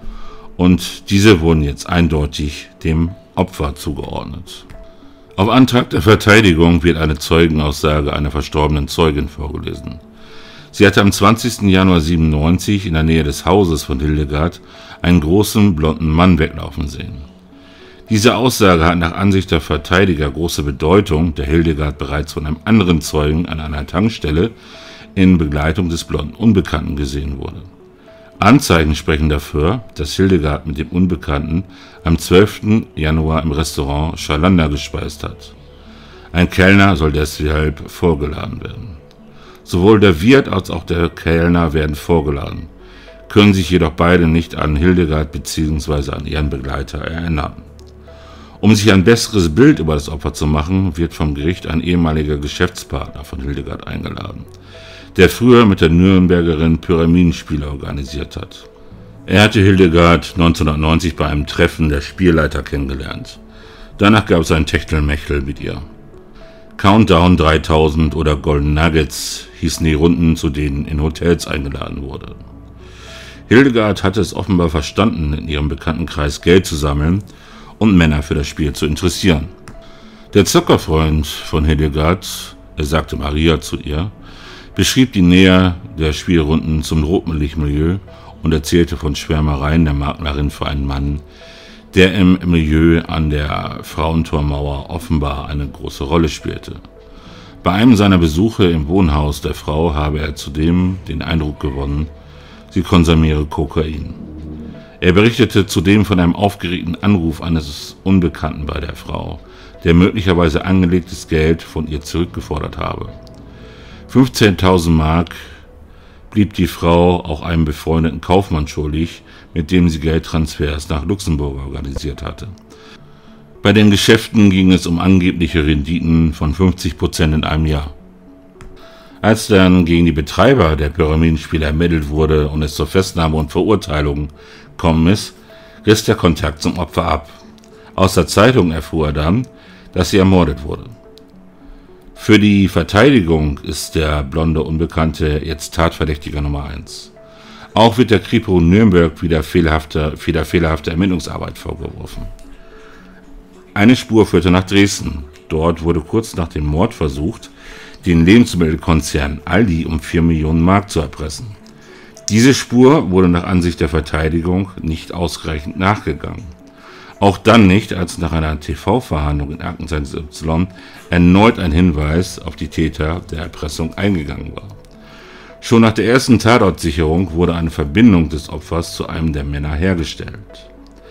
Speaker 1: Und diese wurden jetzt eindeutig dem Opfer zugeordnet. Auf Antrag der Verteidigung wird eine Zeugenaussage einer verstorbenen Zeugin vorgelesen. Sie hatte am zwanzigsten Januar siebenundneunzig in der Nähe des Hauses von Hildegard einen großen, blonden Mann weglaufen sehen. Diese Aussage hat nach Ansicht der Verteidiger große Bedeutung, da Hildegard bereits von einem anderen Zeugen an einer Tankstelle in Begleitung des blonden Unbekannten gesehen wurde. Anzeichen sprechen dafür, dass Hildegard mit dem Unbekannten am zwölften Januar im Restaurant Schalander gespeist hat. Ein Kellner soll deshalb vorgeladen werden. Sowohl der Wirt als auch der Kellner werden vorgeladen, können sich jedoch beide nicht an Hildegard bzw. an ihren Begleiter erinnern. Um sich ein besseres Bild über das Opfer zu machen, wird vom Gericht ein ehemaliger Geschäftspartner von Hildegard eingeladen, der früher mit der Nürnbergerin Pyramidenspiele organisiert hat. Er hatte Hildegard neunzehnhundertneunzig bei einem Treffen der Spielleiter kennengelernt. Danach gab es ein Techtelmechtel mit ihr. Countdown dreitausend oder Golden Nuggets hießen die Runden, zu denen in Hotels eingeladen wurde. Hildegard hatte es offenbar verstanden, in ihrem Bekanntenkreis Geld zu sammeln und Männer für das Spiel zu interessieren. Der Zockerfreund von Hildegard, er sagte Maria zu ihr, beschrieb die Nähe der Spielrunden zum Rotlichtmilieu und erzählte von Schwärmereien der Maklerin für einen Mann, der im Milieu an der Frauentormauer offenbar eine große Rolle spielte. Bei einem seiner Besuche im Wohnhaus der Frau habe er zudem den Eindruck gewonnen, sie konsumiere Kokain. Er berichtete zudem von einem aufgeregten Anruf eines Unbekannten bei der Frau, der möglicherweise angelegtes Geld von ihr zurückgefordert habe. fünfzehntausend Mark blieb die Frau auch einem befreundeten Kaufmann schuldig, mit dem sie Geldtransfers nach Luxemburg organisiert hatte. Bei den Geschäften ging es um angebliche Renditen von fünfzig Prozent in einem Jahr. Als dann gegen die Betreiber der Pyramidenspiele ermittelt wurde und es zur Festnahme und Verurteilung gekommen ist, riss der Kontakt zum Opfer ab. Aus der Zeitung erfuhr er dann, dass sie ermordet wurde. Für die Verteidigung ist der blonde Unbekannte jetzt Tatverdächtiger Nummer eins. Auch wird der Kripo Nürnberg wieder fehlerhafte, wieder fehlerhafte Ermittlungsarbeit vorgeworfen. Eine Spur führte nach Dresden. Dort wurde kurz nach dem Mord versucht, den Lebensmittelkonzern Aldi um vier Millionen Mark zu erpressen. Diese Spur wurde nach Ansicht der Verteidigung nicht ausreichend nachgegangen. Auch dann nicht, als nach einer T V-Verhandlung in Aktenzeichen Y erneut ein Hinweis auf die Täter der Erpressung eingegangen war. Schon nach der ersten Tatortsicherung wurde eine Verbindung des Opfers zu einem der Männer hergestellt.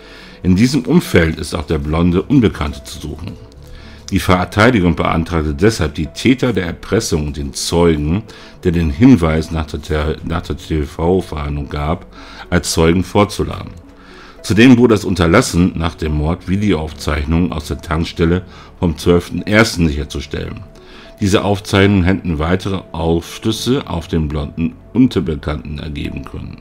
Speaker 1: In diesem Umfeld ist auch der blonde Unbekannte zu suchen. Die Verteidigung beantragte deshalb, die Täter der Erpressung und den Zeugen, der den Hinweis nach der, nach der T V-Verhandlung gab, als Zeugen vorzuladen. Zudem wurde es unterlassen, nach dem Mord Videoaufzeichnungen aus der Tankstelle vom zwölften ersten sicherzustellen. Diese Aufzeichnungen hätten weitere Aufschlüsse auf den blonden Unbekannten ergeben können.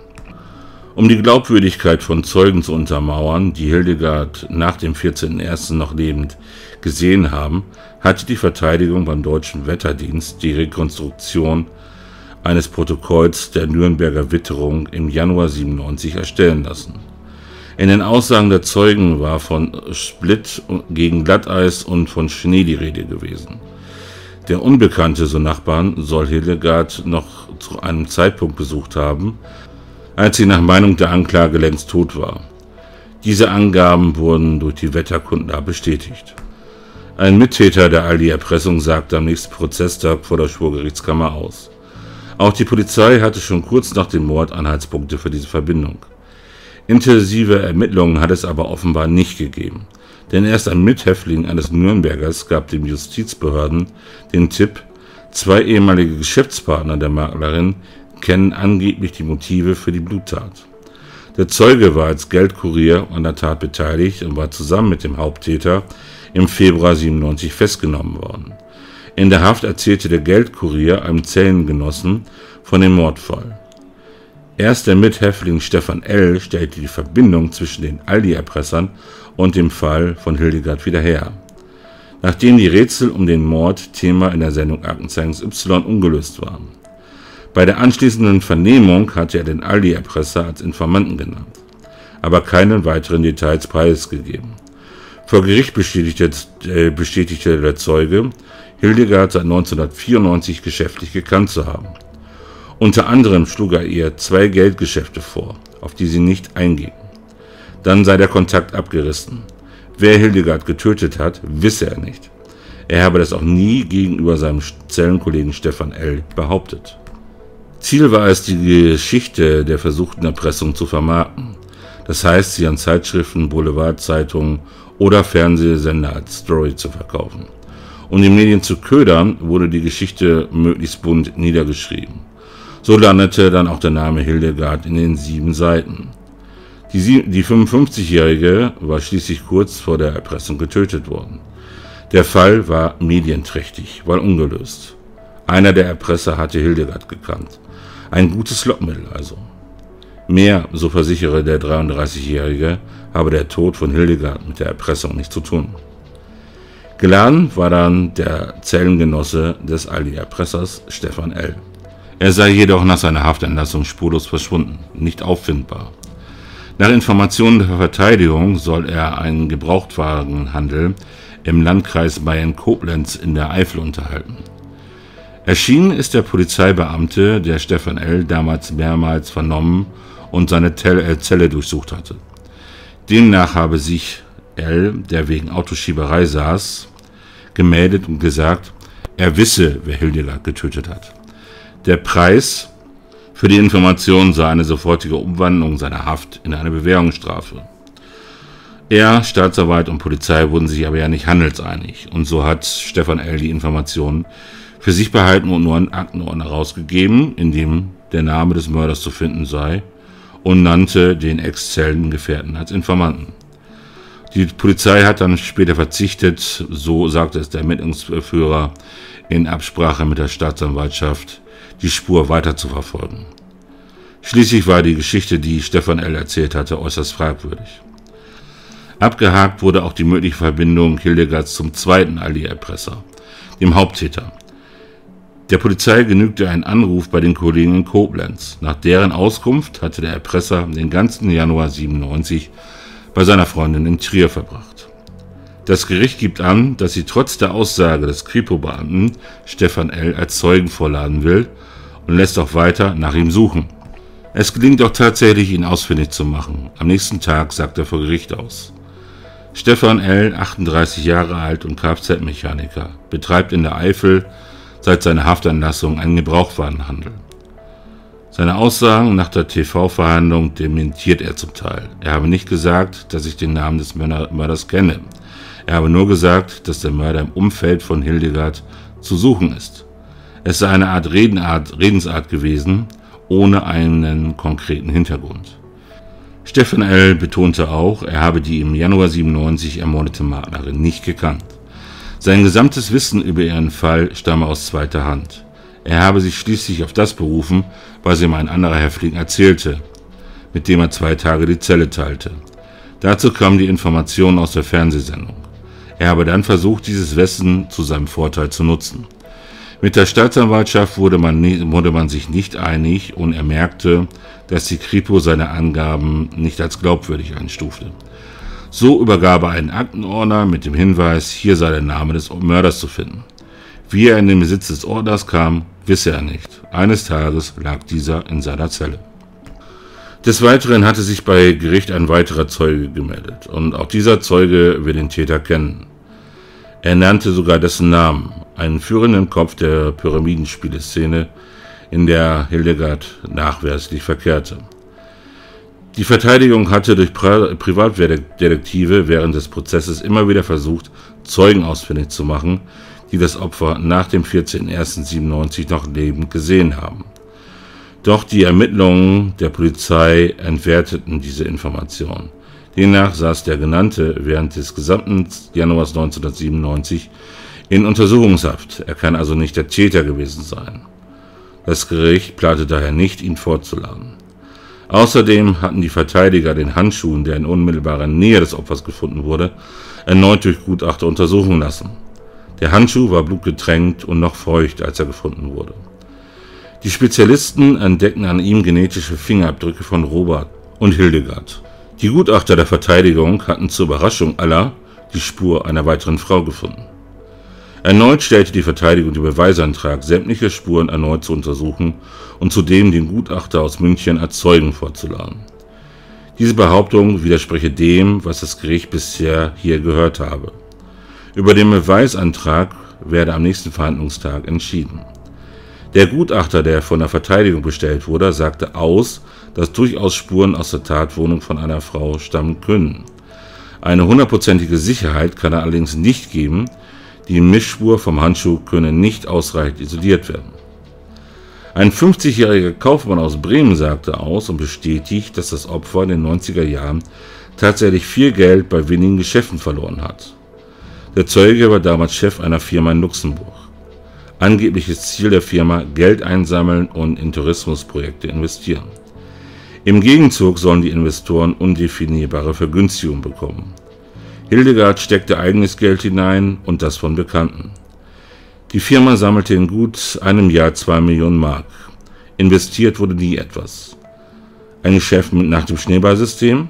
Speaker 1: Um die Glaubwürdigkeit von Zeugen zu untermauern, die Hildegard nach dem vierzehnten ersten noch lebend gesehen haben, hatte die Verteidigung beim Deutschen Wetterdienst die Rekonstruktion eines Protokolls der Nürnberger Witterung im Januar siebenundneunzig erstellen lassen. In den Aussagen der Zeugen war von Split gegen Glatteis und von Schnee die Rede gewesen. Der Unbekannte, so Nachbarn, soll Hildegard noch zu einem Zeitpunkt besucht haben, als sie nach Meinung der Anklage längst tot war. Diese Angaben wurden durch die Wetterkundler bestätigt. Ein Mittäter der Aldi-Erpressung sagte am nächsten Prozesstag vor der Schwurgerichtskammer aus. Auch die Polizei hatte schon kurz nach dem Mord Anhaltspunkte für diese Verbindung. Intensive Ermittlungen hat es aber offenbar nicht gegeben, denn erst ein Mithäftling eines Nürnbergers gab den Justizbehörden den Tipp, zwei ehemalige Geschäftspartner der Maklerin kennen angeblich die Motive für die Bluttat. Der Zeuge war als Geldkurier an der Tat beteiligt und war zusammen mit dem Haupttäter im Februar siebenundneunzig festgenommen worden. In der Haft erzählte der Geldkurier einem Zellengenossen von dem Mordfall. Erst der Mithäftling Stefan L. stellte die Verbindung zwischen den Aldi-Erpressern und dem Fall von Hildegard wieder her. nachdem die Rätsel um den Mord Thema in der Sendung Aktenzeichen X Y ungelöst waren. Bei der anschließenden Vernehmung hatte er den Aldi-Erpresser als Informanten genannt, aber keine weiteren Details preisgegeben. Vor Gericht bestätigte, äh, bestätigte der Zeuge, Hildegard seit neunzehnhundertvierundneunzig geschäftlich gekannt zu haben. Unter anderem schlug er ihr zwei Geldgeschäfte vor, auf die sie nicht einging. Dann sei der Kontakt abgerissen. Wer Hildegard getötet hat, wisse er nicht. Er habe das auch nie gegenüber seinem Zellenkollegen Stefan L. behauptet. Ziel war es, die Geschichte der versuchten Erpressung zu vermarkten. Das heißt, sie an Zeitschriften, Boulevardzeitungen oder Fernsehsender als Story zu verkaufen. Um die Medien zu ködern, wurde die Geschichte möglichst bunt niedergeschrieben. So landete dann auch der Name Hildegard in den sieben Seiten. Die, die fünfundfünfzigjährige war schließlich kurz vor der Erpressung getötet worden. Der Fall war medienträchtig, weil ungelöst. Einer der Erpresser hatte Hildegard gekannt. Ein gutes Lockmittel also. Mehr, so versichere der dreiunddreißigjährige, habe der Tod von Hildegard mit der Erpressung nichts zu tun. Geladen war dann der Zellengenosse des Aldi-Erpressers, Stefan L. Er sei jedoch nach seiner Haftentlassung spurlos verschwunden, nicht auffindbar. Nach Informationen der Verteidigung soll er einen Gebrauchtwagenhandel im Landkreis Bayern-Koblenz in der Eifel unterhalten. Erschienen ist der Polizeibeamte, der Stefan L. damals mehrmals vernommen und seine Zelle durchsucht hatte. Demnach habe sich L., der wegen Autoschieberei saß, gemeldet und gesagt, er wisse, wer Hildegard getötet hat. Der Preis für die Information sei eine sofortige Umwandlung seiner Haft in eine Bewährungsstrafe. Er, Staatsanwalt und Polizei wurden sich aber ja nicht handelseinig und so hat Stefan L. die Informationen für sich behalten und nur einen Aktenordner rausgegeben, in dem der Name des Mörders zu finden sei, und nannte den Ex-Zellengefährten als Informanten. Die Polizei hat dann später verzichtet, so sagte es der Ermittlungsführer, in Absprache mit der Staatsanwaltschaft, die Spur weiter zu verfolgen. Schließlich war die Geschichte, die Stefan L. erzählt hatte, äußerst fragwürdig. Abgehakt wurde auch die mögliche Verbindung Hildegards zum zweiten Aldi-Erpresser, dem Haupttäter. Der Polizei genügte ein Anruf bei den Kollegen in Koblenz. Nach deren Auskunft hatte der Erpresser den ganzen Januar siebenundneunzig bei seiner Freundin in Trier verbracht. Das Gericht gibt an, dass sie trotz der Aussage des Kripo-Beamten Stefan L. als Zeugen vorladen will und lässt auch weiter nach ihm suchen. Es gelingt auch tatsächlich, ihn ausfindig zu machen. Am nächsten Tag sagt er vor Gericht aus. Stefan L., achtunddreißig Jahre alt und Kfz-Mechaniker, betreibt in der Eifel seit seiner Haftentlassung einen Gebrauchtwagenhandel. Seine Aussagen nach der T V-Verhandlung dementiert er zum Teil. Er habe nicht gesagt, dass ich den Namen des Mörders kenne. Er habe nur gesagt, dass der Mörder im Umfeld von Hildegard zu suchen ist. Es sei eine Art Redenart, Redensart gewesen, ohne einen konkreten Hintergrund. Stefan L. betonte auch, er habe die im Januar siebenundneunzig ermordete Maklerin nicht gekannt. Sein gesamtes Wissen über ihren Fall stamme aus zweiter Hand. Er habe sich schließlich auf das berufen, was ihm ein anderer Häftling erzählte, mit dem er zwei Tage die Zelle teilte. Dazu kamen die Informationen aus der Fernsehsendung. Er habe dann versucht, dieses Wissen zu seinem Vorteil zu nutzen. Mit der Staatsanwaltschaft wurde man, nie, wurde man sich nicht einig und er merkte, dass die Kripo seine Angaben nicht als glaubwürdig einstufte. So übergab er einen Aktenordner mit dem Hinweis, hier sei der Name des Mörders zu finden. Wie er in den Besitz des Ordners kam, wisse er nicht. Eines Tages lag dieser in seiner Zelle. Des Weiteren hatte sich bei Gericht ein weiterer Zeuge gemeldet und auch dieser Zeuge will den Täter kennen. Er nannte sogar dessen Namen, einen führenden Kopf der Pyramidenspieleszene, in der Hildegard nachweislich verkehrte. Die Verteidigung hatte durch Pri- Privatdetektive während des Prozesses immer wieder versucht, Zeugen ausfindig zu machen, die das Opfer nach dem vierzehnten ersten siebenundneunzig noch lebend gesehen haben. Doch die Ermittlungen der Polizei entwerteten diese Informationen. Demnach saß der Genannte während des gesamten Januars neunzehnhundertsiebenundneunzig in Untersuchungshaft. Er kann also nicht der Täter gewesen sein. Das Gericht plante daher nicht, ihn vorzuladen. Außerdem hatten die Verteidiger den Handschuh, der in unmittelbarer Nähe des Opfers gefunden wurde, erneut durch Gutachter untersuchen lassen. Der Handschuh war blutgetränkt und noch feucht, als er gefunden wurde. Die Spezialisten entdeckten an ihm genetische Fingerabdrücke von Robert und Hildegard. Die Gutachter der Verteidigung hatten zur Überraschung aller die Spur einer weiteren Frau gefunden. Erneut stellte die Verteidigung den Beweisantrag, sämtliche Spuren erneut zu untersuchen und zudem den Gutachter aus München als Zeugen vorzuladen. Diese Behauptung widerspreche dem, was das Gericht bisher hier gehört habe. Über den Beweisantrag werde am nächsten Verhandlungstag entschieden. Der Gutachter, der von der Verteidigung bestellt wurde, sagte aus, dass durchaus Spuren aus der Tatwohnung von einer Frau stammen können. Eine hundertprozentige Sicherheit kann er allerdings nicht geben, die Mischspur vom Handschuh könne nicht ausreichend isoliert werden. Ein fünfzigjähriger Kaufmann aus Bremen sagte aus und bestätigt, dass das Opfer in den neunziger Jahren tatsächlich viel Geld bei wenigen Geschäften verloren hat. Der Zeuge war damals Chef einer Firma in Luxemburg. Angebliches Ziel der Firma: Geld einsammeln und in Tourismusprojekte investieren. Im Gegenzug sollen die Investoren undefinierbare Vergünstigungen bekommen. Hildegard steckte eigenes Geld hinein und das von Bekannten. Die Firma sammelte in gut einem Jahr zwei Millionen Mark. Investiert wurde nie etwas. Ein Geschäft nach dem Schneeballsystem?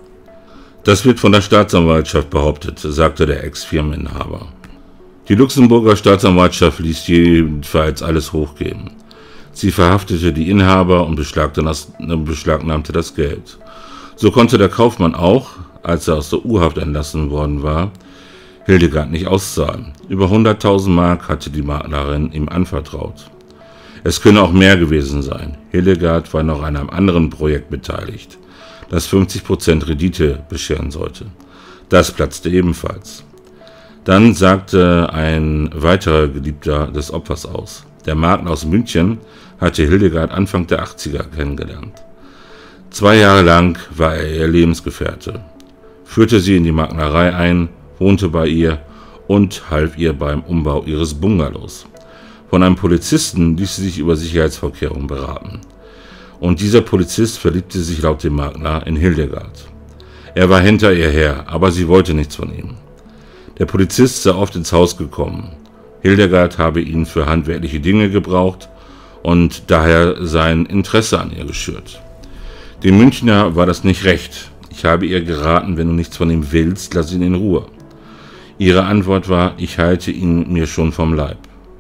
Speaker 1: Das wird von der Staatsanwaltschaft behauptet, sagte der Ex-Firmeninhaber. Die Luxemburger Staatsanwaltschaft ließ jedenfalls alles hochgehen. Sie verhaftete die Inhaber und beschlagnahmte das Geld. So konnte der Kaufmann auch, als er aus der U-Haft entlassen worden war, Hildegard nicht auszahlen. Über hunderttausend Mark hatte die Maklerin ihm anvertraut. Es könne auch mehr gewesen sein. Hildegard war noch an einem anderen Projekt beteiligt, das fünfzig Prozent Rendite bescheren sollte. Das platzte ebenfalls. Dann sagte ein weiterer Geliebter des Opfers aus. Der Makler aus München hatte Hildegard Anfang der achtziger kennengelernt. Zwei Jahre lang war er ihr Lebensgefährte, führte sie in die Maklerei ein, wohnte bei ihr und half ihr beim Umbau ihres Bungalows. Von einem Polizisten ließ sie sich über Sicherheitsvorkehrungen beraten. Und dieser Polizist verliebte sich laut dem Makler in Hildegard. Er war hinter ihr her, aber sie wollte nichts von ihm. Der Polizist sei oft ins Haus gekommen. Hildegard habe ihn für handwerkliche Dinge gebraucht und daher sein Interesse an ihr geschürt. Dem Münchner war das nicht recht. Ich habe ihr geraten, wenn du nichts von ihm willst, lass ihn in Ruhe. Ihre Antwort war, ich halte ihn mir schon vom Leib.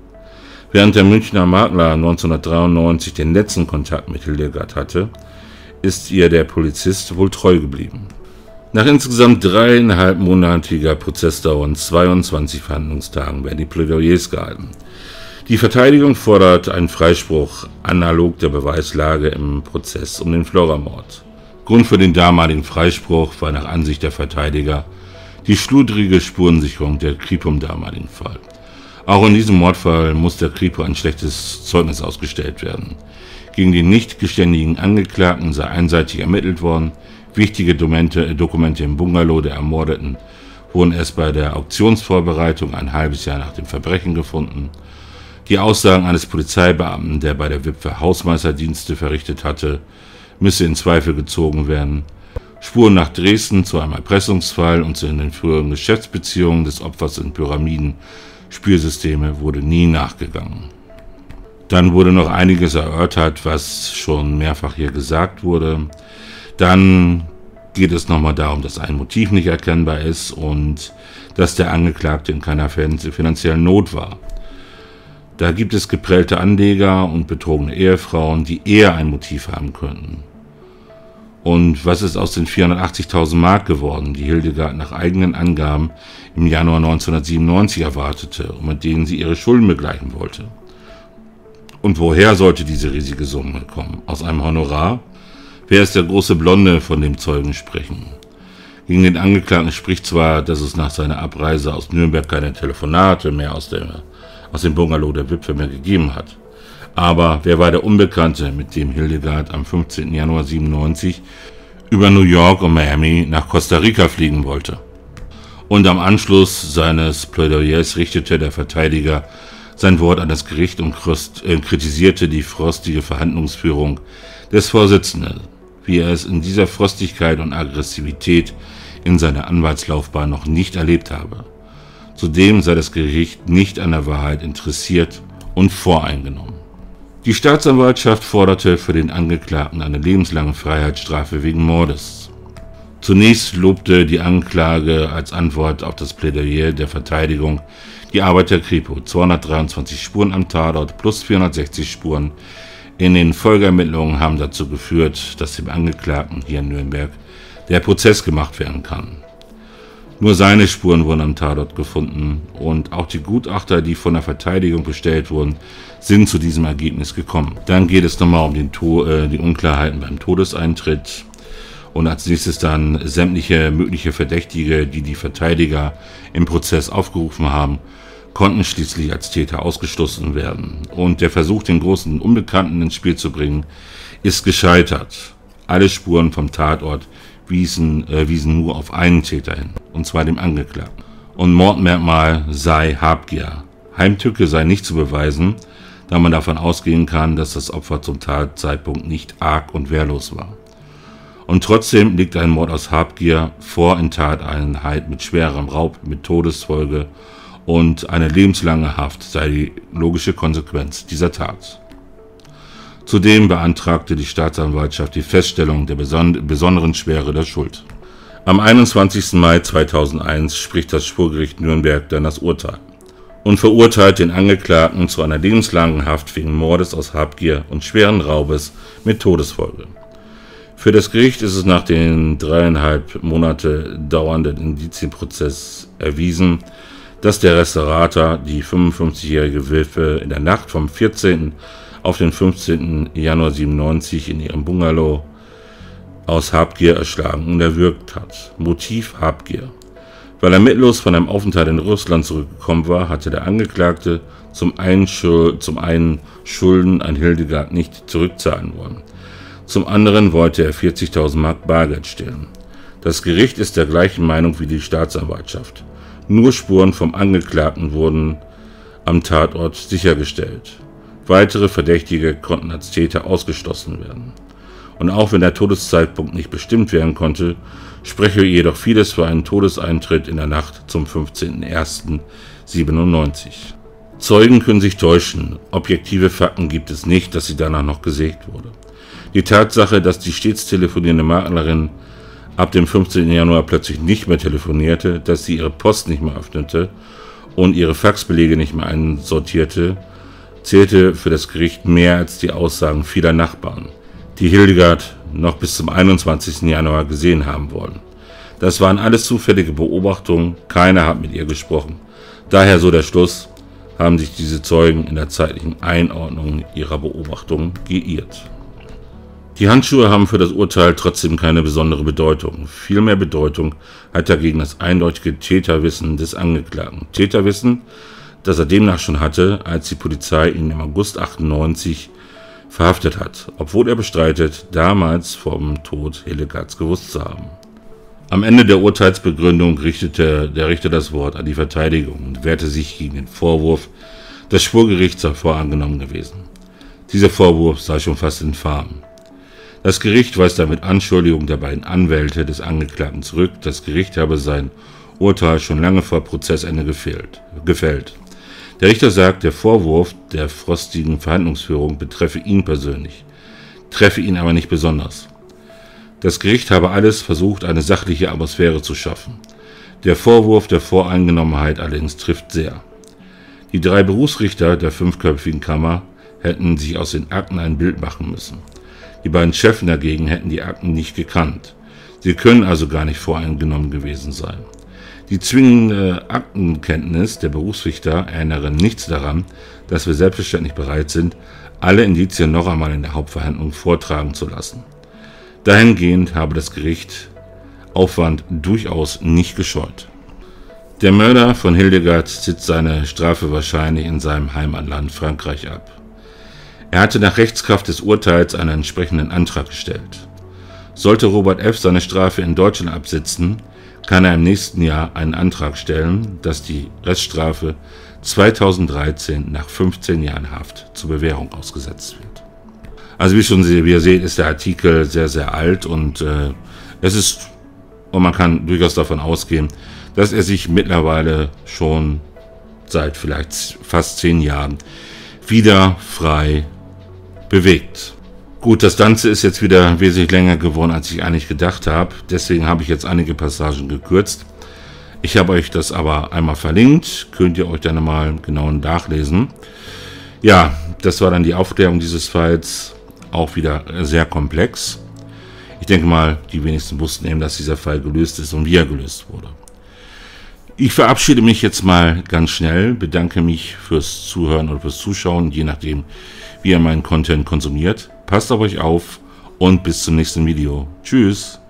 Speaker 1: Während der Münchner Makler neunzehnhundertdreiundneunzig den letzten Kontakt mit Hildegard hatte, ist ihr der Polizist wohl treu geblieben. Nach insgesamt dreieinhalbmonatiger Prozessdauer und zweiundzwanzig Verhandlungstagen werden die Plädoyers gehalten. Die Verteidigung fordert einen Freispruch analog der Beweislage im Prozess um den Flora-Mord. Grund für den damaligen Freispruch war nach Ansicht der Verteidiger die schludrige Spurensicherung der Kripo im damaligen Fall. Auch in diesem Mordfall muss der Kripo ein schlechtes Zeugnis ausgestellt werden. Gegen den nicht geständigen Angeklagten sei einseitig ermittelt worden. Wichtige Dokumente, Dokumente im Bungalow der Ermordeten wurden erst bei der Auktionsvorbereitung ein halbes Jahr nach dem Verbrechen gefunden. Die Aussagen eines Polizeibeamten, der bei der Witwe Hausmeisterdienste verrichtet hatte, müsse in Zweifel gezogen werden. Spuren nach Dresden zu einem Erpressungsfall und zu den früheren Geschäftsbeziehungen des Opfers in Pyramiden, Spürsysteme wurde nie nachgegangen. Dann wurde noch einiges erörtert, was schon mehrfach hier gesagt wurde. Dann geht es nochmal darum, dass ein Motiv nicht erkennbar ist und dass der Angeklagte in keiner finanziellen Not war. Da gibt es geprellte Anleger und betrogene Ehefrauen, die eher ein Motiv haben könnten. Und was ist aus den vierhundertachtzigtausend Mark geworden, die Hildegard nach eigenen Angaben im Januar neunzehnhundertsiebenundneunzig erwartete und mit denen sie ihre Schulden begleichen wollte? Und woher sollte diese riesige Summe kommen? Aus einem Honorar? Wer ist der große Blonde, von dem Zeugen sprechen? Gegen den Angeklagten spricht zwar, dass es nach seiner Abreise aus Nürnberg keine Telefonate mehr aus, der, aus dem Bungalow der Witwe mehr gegeben hat. Aber wer war der Unbekannte, mit dem Hildegard am fünfzehnten Januar siebenundneunzig über New York und Miami nach Costa Rica fliegen wollte? Und am Anschluss seines Plädoyers richtete der Verteidiger sein Wort an das Gericht und kritisierte die frostige Verhandlungsführung des Vorsitzenden, wie er es in dieser Frostigkeit und Aggressivität in seiner Anwaltslaufbahn noch nicht erlebt habe. Zudem sei das Gericht nicht an der Wahrheit interessiert und voreingenommen. Die Staatsanwaltschaft forderte für den Angeklagten eine lebenslange Freiheitsstrafe wegen Mordes. Zunächst lobte die Anklage als Antwort auf das Plädoyer der Verteidigung die Arbeit der Kripo. zweihundertdreiundzwanzig Spuren am Tatort plus vierhundertsechzig Spuren in den Folgeermittlungen haben dazu geführt, dass dem Angeklagten hier in Nürnberg der Prozess gemacht werden kann. Nur seine Spuren wurden am Tatort gefunden und auch die Gutachter, die von der Verteidigung bestellt wurden, sind zu diesem Ergebnis gekommen. Dann geht es nochmal um den to äh, die Unklarheiten beim Todeseintritt und als nächstes dann sämtliche mögliche Verdächtige, die die Verteidiger im Prozess aufgerufen haben, konnten schließlich als Täter ausgeschlossen werden. Und der Versuch, den großen Unbekannten ins Spiel zu bringen, ist gescheitert. Alle Spuren vom Tatort wiesen, äh, wiesen nur auf einen Täter hin, und zwar dem Angeklagten. Und Mordmerkmal sei Habgier. Heimtücke sei nicht zu beweisen, da man davon ausgehen kann, dass das Opfer zum Tatzeitpunkt nicht arg und wehrlos war. Und trotzdem liegt ein Mord aus Habgier vor in Tateinheit mit schwerem Raub, mit Todesfolge, und eine lebenslange Haft sei die logische Konsequenz dieser Tat. Zudem beantragte die Staatsanwaltschaft die Feststellung der beson besonderen Schwere der Schuld. Am einundzwanzigsten Mai zweitausendeins spricht das Schwurgericht Nürnberg dann das Urteil und verurteilt den Angeklagten zu einer lebenslangen Haft wegen Mordes aus Habgier und schweren Raubes mit Todesfolge. Für das Gericht ist es nach dem dreieinhalb Monate dauernden Indizienprozess erwiesen, dass der Restaurator die fünfundfünfzigjährige Witwe in der Nacht vom vierzehnten auf den fünfzehnten Januar siebenundneunzig in ihrem Bungalow aus Habgier erschlagen und erwürgt hat. Motiv Habgier. Weil er mittellos von einem Aufenthalt in Russland zurückgekommen war, hatte der Angeklagte zum einen, zum einen Schulden an Hildegard nicht zurückzahlen wollen. Zum anderen wollte er vierzigtausend Mark Bargeld stehlen. Das Gericht ist der gleichen Meinung wie die Staatsanwaltschaft. Nur Spuren vom Angeklagten wurden am Tatort sichergestellt. Weitere Verdächtige konnten als Täter ausgeschlossen werden. Und auch wenn der Todeszeitpunkt nicht bestimmt werden konnte, spreche jedoch vieles für einen Todeseintritt in der Nacht zum fünfzehnten ersten siebenundneunzig. Zeugen können sich täuschen. Objektive Fakten gibt es nicht, dass sie danach noch gesägt wurde. Die Tatsache, dass die stets telefonierende Maklerin ab dem fünfzehnten Januar plötzlich nicht mehr telefonierte, dass sie ihre Post nicht mehr öffnete und ihre Faxbelege nicht mehr einsortierte, zählte für das Gericht mehr als die Aussagen vieler Nachbarn, die Hildegard noch bis zum einundzwanzigsten Januar gesehen haben wollen. Das waren alles zufällige Beobachtungen, keiner hat mit ihr gesprochen. Daher, so der Schluss, haben sich diese Zeugen in der zeitlichen Einordnung ihrer Beobachtungen geirrt. Die Handschuhe haben für das Urteil trotzdem keine besondere Bedeutung. Viel mehr Bedeutung hat dagegen das eindeutige Täterwissen des Angeklagten. Täterwissen, das er demnach schon hatte, als die Polizei ihn im August achtundneunzig verhaftet hat, obwohl er bestreitet, damals vom Tod Hildegards gewusst zu haben. Am Ende der Urteilsbegründung richtete der Richter das Wort an die Verteidigung und wehrte sich gegen den Vorwurf, das Schwurgericht sei vorangenommen gewesen. Dieser Vorwurf sei schon fast infam. Das Gericht weist damit Anschuldigungen der beiden Anwälte des Angeklagten zurück. Das Gericht habe sein Urteil schon lange vor Prozessende gefällt. Der Richter sagt, der Vorwurf der frostigen Verhandlungsführung betreffe ihn persönlich, treffe ihn aber nicht besonders. Das Gericht habe alles versucht, eine sachliche Atmosphäre zu schaffen. Der Vorwurf der Voreingenommenheit allerdings trifft sehr. Die drei Berufsrichter der fünfköpfigen Kammer hätten sich aus den Akten ein Bild machen müssen. Die beiden Chefen dagegen hätten die Akten nicht gekannt. Sie können also gar nicht voreingenommen gewesen sein. Die zwingende Aktenkenntnis der Berufsrichter erinnere nichts daran, dass wir selbstverständlich bereit sind, alle Indizien noch einmal in der Hauptverhandlung vortragen zu lassen. Dahingehend habe das Gericht Aufwand durchaus nicht gescheut. Der Mörder von Hildegard sitzt seine Strafe wahrscheinlich in seinem Heimatland Frankreich ab. Er hatte nach Rechtskraft des Urteils einen entsprechenden Antrag gestellt. Sollte Robert F. seine Strafe in Deutschland absitzen, kann er im nächsten Jahr einen Antrag stellen, dass die Reststrafe zweitausenddreizehn nach fünfzehn Jahren Haft zur Bewährung ausgesetzt wird. Also wie schon wie ihr seht, ist der Artikel sehr, sehr alt und äh, es ist, und man kann durchaus davon ausgehen, dass er sich mittlerweile schon seit vielleicht fast zehn Jahren wieder frei bewegt. Gut, das Ganze ist jetzt wieder wesentlich länger geworden, als ich eigentlich gedacht habe. Deswegen habe ich jetzt einige Passagen gekürzt. Ich habe euch das aber einmal verlinkt. Könnt ihr euch dann mal genau nachlesen. Ja, das war dann die Aufklärung dieses Falls. Auch wieder sehr komplex. Ich denke mal, die wenigsten wussten eben, dass dieser Fall gelöst ist und wie er gelöst wurde. Ich verabschiede mich jetzt mal ganz schnell, bedanke mich fürs Zuhören oder fürs Zuschauen, je nachdem, wie ihr meinen Content konsumiert. Passt auf euch auf und bis zum nächsten Video. Tschüss!